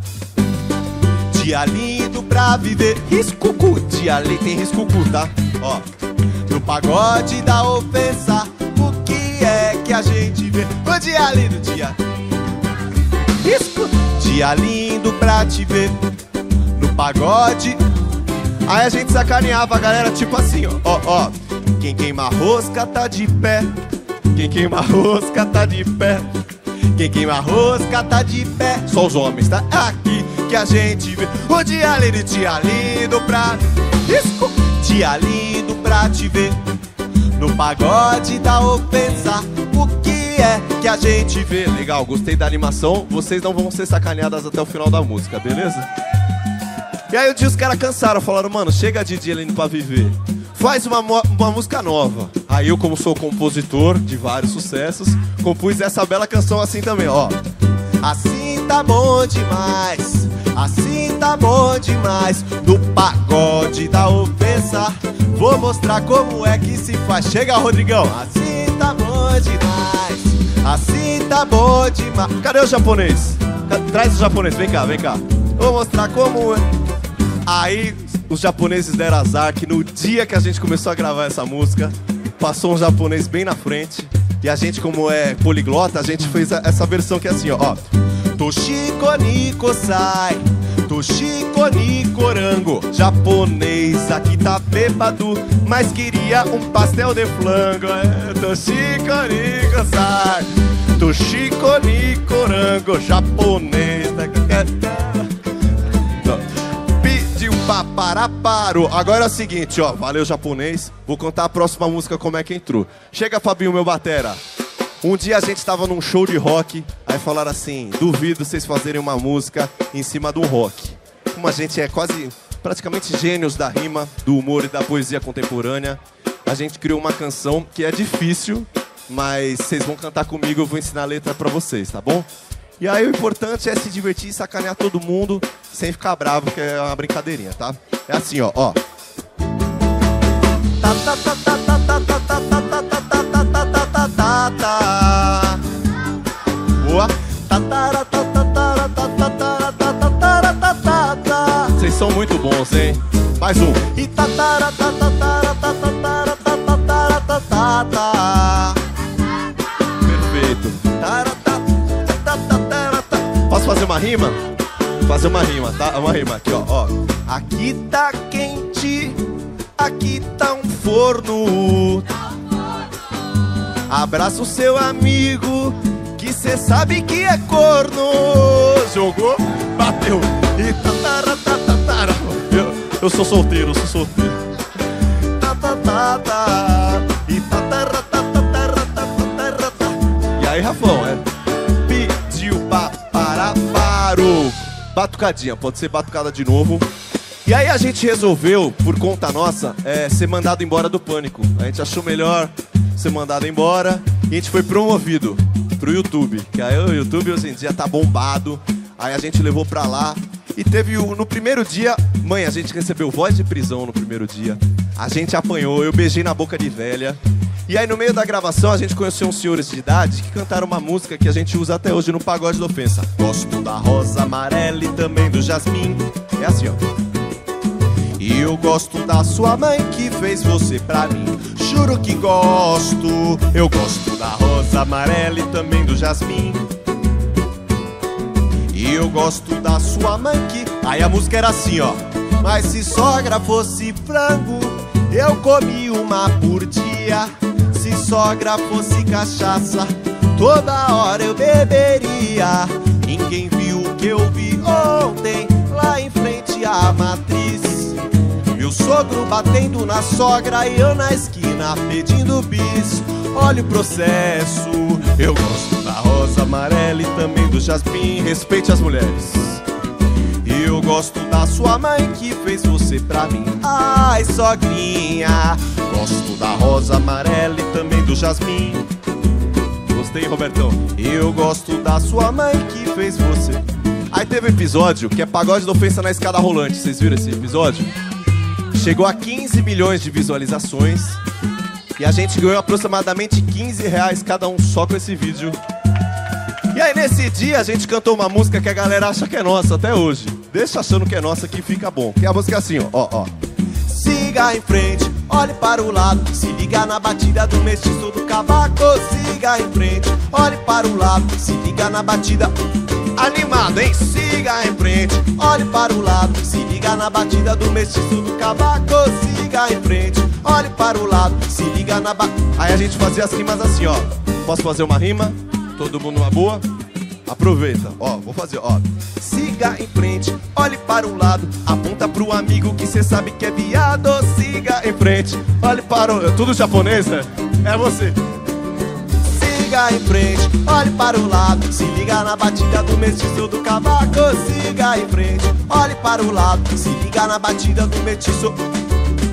Speaker 2: Dia lindo pra viver, riscucu. Dia lindo, tem riscucu, tá? Ó. No pagode da ofensa, o que é que a gente vê? O dia lindo, dia risco. Dia lindo pra te ver no pagode. Aí a gente sacaneava a galera tipo assim, ó, ó. Quem queima rosca tá de pé. Quem queima rosca tá de pé. Quem queima rosca tá de pé. Só os homens, tá? Aqui que a gente vê o dia lindo pra risco. Dia lindo pra te ver no pagode da ofensa. O que é que a gente vê?
Speaker 7: Legal, gostei da animação. Vocês não vão ser sacaneadas até o final da música, beleza? E aí um dia os caras cansaram, falaram: mano, chega de dia lindo pra viver. faz uma música nova. Aí eu, como sou compositor de vários sucessos, compus essa bela canção assim também, ó. Assim tá bom demais, assim tá bom demais. No pagode da ofensa, vou mostrar como é que se faz. Chega, Rodrigão. Assim tá bom demais, assim tá bom demais. Cadê o japonês? Traz o japonês, vem cá, vem cá. Vou mostrar como é. Aí os japoneses deram azar que no dia que a gente começou a gravar essa música, passou um japonês bem na frente. E a gente, como é poliglota, a gente fez essa versão que é assim, ó. Toshiko Nikosai, Toshiko Nikorango. Japonês aqui tá bêbado, mas queria um pastel de flango. Toshiko Nikosai, Toshiko Nikorango. Japonês aqui pediu pra parar, parou. Agora é o seguinte, ó. Valeu, japonês. Vou contar a próxima música como é que entrou. Chega, Fabinho, meu batera. Um dia a gente tava num show de rock, aí falaram assim, duvido vocês fazerem uma música em cima do rock. Como a gente é quase, praticamente gênios da rima, do humor e da poesia contemporânea, a gente criou uma canção que é difícil, mas vocês vão cantar comigo, eu vou ensinar a letra pra vocês, tá bom? E aí o importante é se divertir e sacanear todo mundo, sem ficar bravo, que é uma brincadeirinha, tá? É assim, ó, ó. Boa. Vocês são muito bons, hein? Mais um. Perfeito. Posso fazer uma rima? Fazer uma rima, tá? Uma rima aqui, ó. Aqui tá quente, aqui tá um forno. Abraça o seu amigo, que cê sabe que é corno. Jogou, bateu. E tataratatara. Eu sou solteiro, eu sou solteiro. E e aí, Rafão, pediu pra parar, parou. Batucadinha, pode ser batucada de novo. E aí a gente resolveu, por conta nossa, ser mandado embora do Pânico. A gente achou melhor ser mandado embora e a gente foi promovido pro YouTube. Que aí o YouTube hoje em dia tá bombado. Aí a gente levou pra lá e teve no primeiro dia, mãe, a gente recebeu voz de prisão no primeiro dia. A gente apanhou, eu beijei na boca de velha. E aí no meio da gravação a gente conheceu uns senhores de idade que cantaram uma música que a gente usa até hoje no Pagode da Ofensa. Gosto da rosa amarela e também do jasmim. É assim, ó. E eu gosto da sua mãe que fez você pra mim. Juro que gosto. Eu gosto da rosa amarela e também do jasmim. E eu gosto da sua mãe que... Aí a música era assim, ó. Mas se sogra fosse frango, eu comi uma por dia. Se sogra fosse cachaça, toda hora eu beberia. Ninguém viu o que eu vi ontem lá em frente à matriz. Meu sogro batendo na sogra e eu na esquina pedindo bis. Olha o processo. Eu gosto da rosa amarela e também do jasmim. Respeite as mulheres. Eu gosto da sua mãe que fez você pra mim. Ai, sogrinha. Gosto da rosa amarela e também do jasmim. Gostei, Robertão. Eu gosto da sua mãe que fez você. Aí teve um episódio que é Pagode da Ofensa na escada rolante. Vocês viram esse episódio? Chegou a 15 milhões de visualizações. E a gente ganhou aproximadamente R$15 cada um só com esse vídeo. E aí nesse dia a gente cantou uma música que a galera acha que é nossa até hoje. Deixa achando que é nossa que fica bom. Que é a música assim, ó. Siga em frente, olhe para o lado. Se liga na batida do mestiço do cavaco. Siga em frente, olhe para o lado. Se liga na batida... Animado, hein? Siga em frente, olhe para o lado. Se liga na batida do mestiço do cavaco. Siga em frente, olhe para o lado. Se liga na Aí a gente fazia as rimas assim, ó. Posso fazer uma rima? Todo mundo uma boa? Aproveita, ó, vou fazer, ó. Siga em frente, olhe para o lado. Aponta pro amigo que cê sabe que é viado. Siga em frente, olhe para o... Tudo japonês, né? É você. Siga em frente, olhe para o lado. Se liga na batida do mestiço do cavaco. Siga em frente, olhe para o lado. Se liga na batida do mestiço.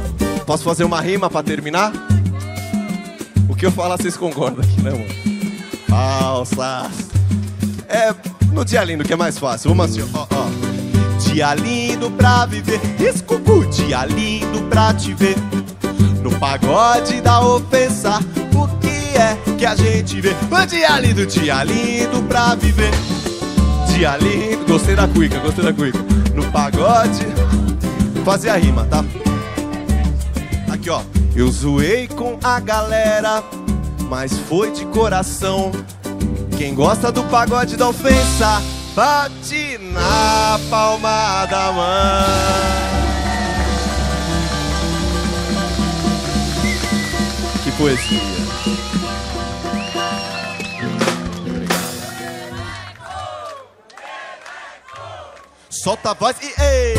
Speaker 7: Posso fazer uma rima pra terminar? O que eu falar vocês concordam aqui, né, mano? Falsas. É no dia lindo que é mais fácil. Vamos assim, ó, ó. Dia lindo pra viver, escucu. Dia lindo pra te ver no pagode da ofensa. O que é que a gente vê? Um dia lindo pra viver. Dia lindo, gostei da cuica, gostei da cuica. No pagode, fazer a rima, tá? Aqui, ó. Eu zoei com a galera, mas foi de coração. Quem gosta do pagode da ofensa, bate na palma da mão. Que poesia. Solta a voz e ei!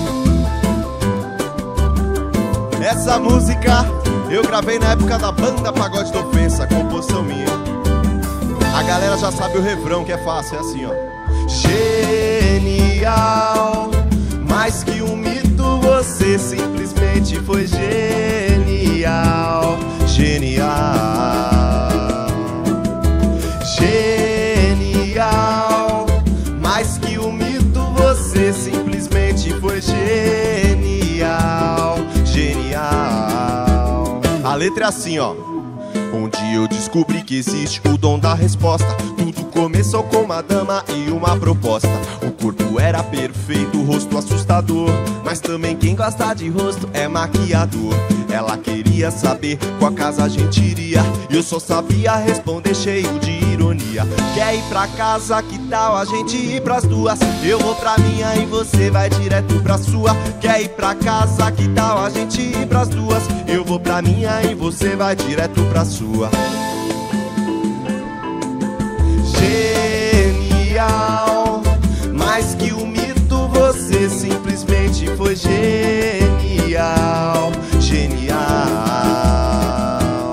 Speaker 7: Essa música eu gravei na época da banda Pagode da Ofensa, composição minha. A galera já sabe o refrão, que é fácil, é assim, ó. Genial, mais que um mito, você simplesmente foi genial. Genial, genial, mais que um mito, você simplesmente foi genial. Genial. A letra é assim, ó. Onde eu descobri que existe o dom da resposta. Tudo começou com uma dama e uma proposta. O corpo era perfeito, o rosto assustador, mas também quem gosta de rosto é maquiador. Ela queria saber qual casa a gente iria, e eu só sabia responder cheio de ironia. Quer ir pra casa, que tal a gente ir pras duas? Eu vou pra minha e você vai direto pra sua. Quer ir pra casa, que tal a gente ir pras duas? Eu vou pra minha e você vai direto pra sua. Genial, mais que um mito, você simplesmente foi genial. Genial,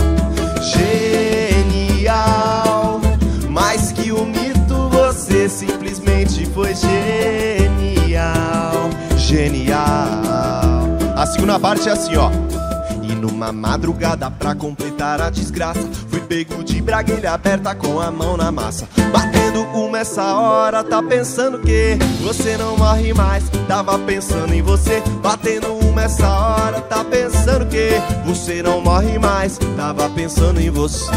Speaker 7: genial, mais que um mito, você simplesmente foi genial. Genial. A segunda parte é assim, ó. E numa madrugada pra completar a desgraça, fui pego de braguilha aberta com a mão na massa. Batendo uma essa hora, tá pensando que você não morre mais. Tava pensando em você. Batendo uma essa hora, tá pensando que você não morre mais. Tava pensando em você.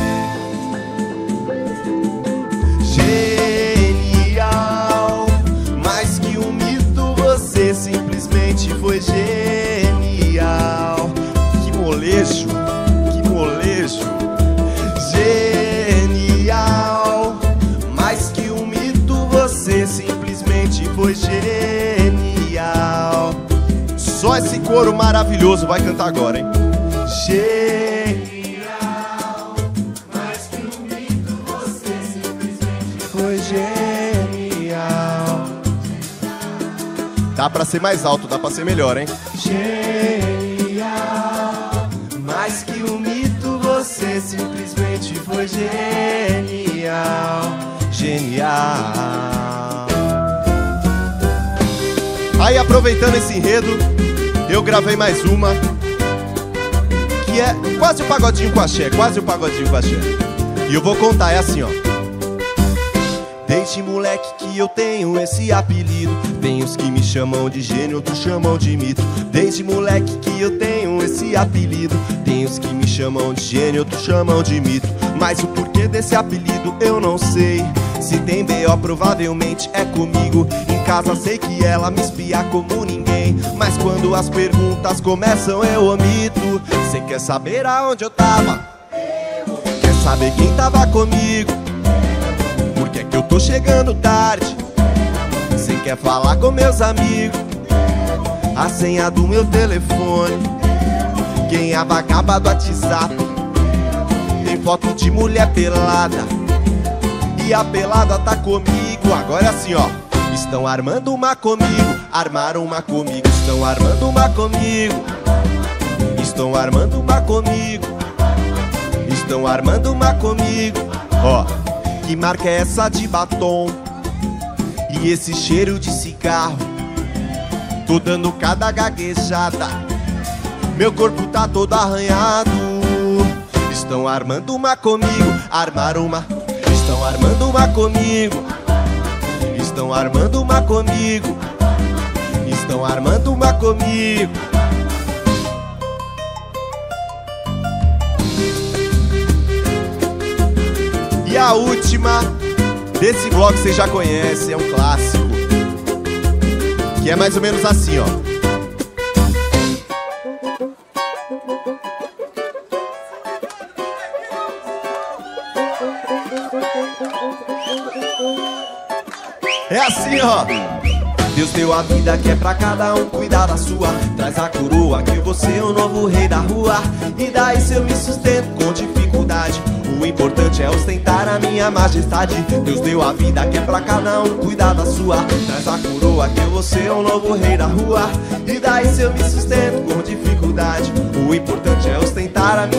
Speaker 7: Genial, mais que um mito, você simplesmente foi genial. Que molejo, que molejo. Genial, mais que um mito, você simplesmente foi genial. Só esse coro maravilhoso vai cantar agora, hein? Genial, mais que um mito, você simplesmente foi genial. Dá pra ser mais alto, dá pra ser melhor, hein? Genial, mais que um mito, você simplesmente foi genial. Genial. Aí, aproveitando esse enredo, eu gravei mais uma, que é quase o pagodinho com axé, quase o pagodinho com axé. E eu vou contar, é assim, ó. Desde moleque que eu tenho esse apelido. Tem os que me chamam de gênio, outros chamam de mito. Desde moleque que eu tenho esse apelido. Tem os que me chamam de gênio, outros chamam de mito. Mas o porquê desse apelido eu não sei. Se tem B.O. provavelmente é comigo. Em casa sei que ela me espia como ninguém, mas quando as perguntas começam eu omito. Cê quer saber aonde eu tava? Quer saber quem tava comigo? Por que é que eu tô chegando tarde? Cê quer falar com meus amigos? A senha do meu telefone, quem é a vagaba do WhatsApp? Tem foto de mulher pelada, e a pelada tá comigo. Agora assim, ó. Estão armando uma comigo, armaram uma comigo. Estão armando uma comigo, estão armando uma comigo, estão armando uma comigo. Ó, que marca é essa de batom? E esse cheiro de cigarro? Tô dando cada gaguejada
Speaker 2: meu corpo tá todo arranhado. Estão armando uma comigo, armaram uma. Estão armando uma comigo. Estão armando uma comigo. Estão armando uma comigo. E a última desse bloco vocês já conhecem, é um clássico, que é mais ou menos assim, ó. É assim, ó. Deus deu a vida que é pra cada um cuidar da sua. Traz a coroa que você é o novo rei da rua. E daí se eu me sustento com dificuldade, o importante é ostentar a minha majestade. Deus deu a vida que é pra cada um cuidar da sua. Traz a coroa que você é o novo rei da rua. E daí se eu me sustento com dificuldade, o importante é ostentar a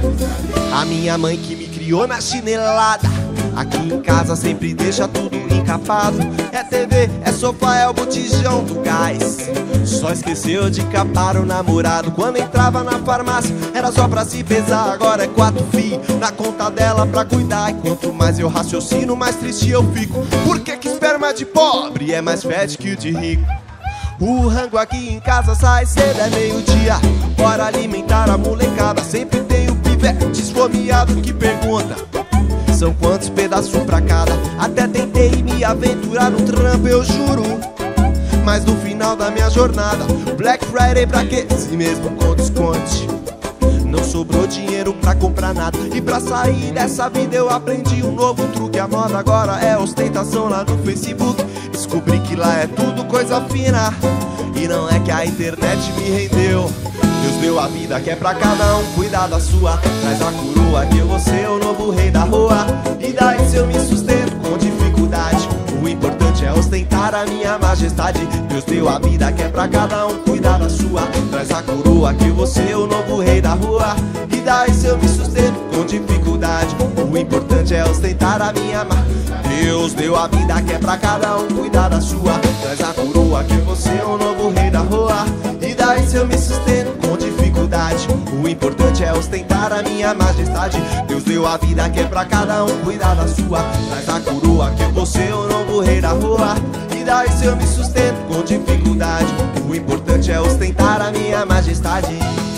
Speaker 2: minha mãe que me criou na chinelada. Aqui em casa sempre deixa tudo encapado. É TV, é sofá, é o botijão do gás. Só esqueceu de capar o namorado. Quando entrava na farmácia era só pra se pesar. Agora é 4 fi na conta dela pra cuidar. E quanto mais eu raciocino, mais triste eu fico. Por que que esperma de pobre é mais fede que o de rico? O rango aqui em casa sai cedo, é meio-dia. Bora alimentar a molecada. Sempre tem o pivete esfomeado que pergunta: são quantos pedaços pra cada? Até tentei me aventurar no trampo, eu juro, mas no final da minha jornada, Black Friday pra quê? Se mesmo com desconto não sobrou dinheiro pra comprar nada. E pra sair dessa vida eu aprendi um novo truque. A moda agora é ostentação lá no Facebook. Descobri que lá é tudo coisa fina. E não é que a internet me rendeu. Deus deu a vida que é pra cada um cuidar da sua. Traz a coroa que eu vou ser o novo rei da rua. E daí se eu me sustento com dificuldade, o importante é ostentar a minha majestade. Deus deu a vida que é pra cada um cuidar da sua. Traz a coroa que eu vou ser o novo rei da rua. E daí se eu me sustento com dificuldade, o importante é ostentar a minha Deus deu a vida que é pra cada um cuidar da sua. Traz a coroa que eu vou ser o novo rei da rua. E daí se eu me sustento com dificuldade, o importante é ostentar a minha majestade. Deus deu a vida que é pra cada um cuidar da sua. Traz a coroa que eu vou ser o novo rei da rua. E daí se eu me sustento com dificuldade, o importante é ostentar a minha majestade.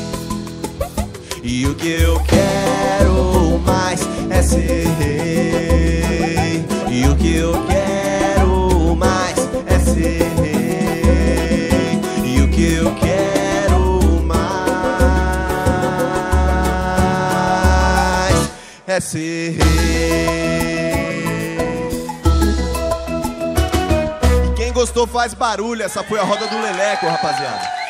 Speaker 2: E o que eu quero mais é ser rei. E o que eu quero mais é ser rei. E o que eu quero mais é ser rei. E quem gostou faz barulho. Essa foi a roda do Leleco, rapaziada.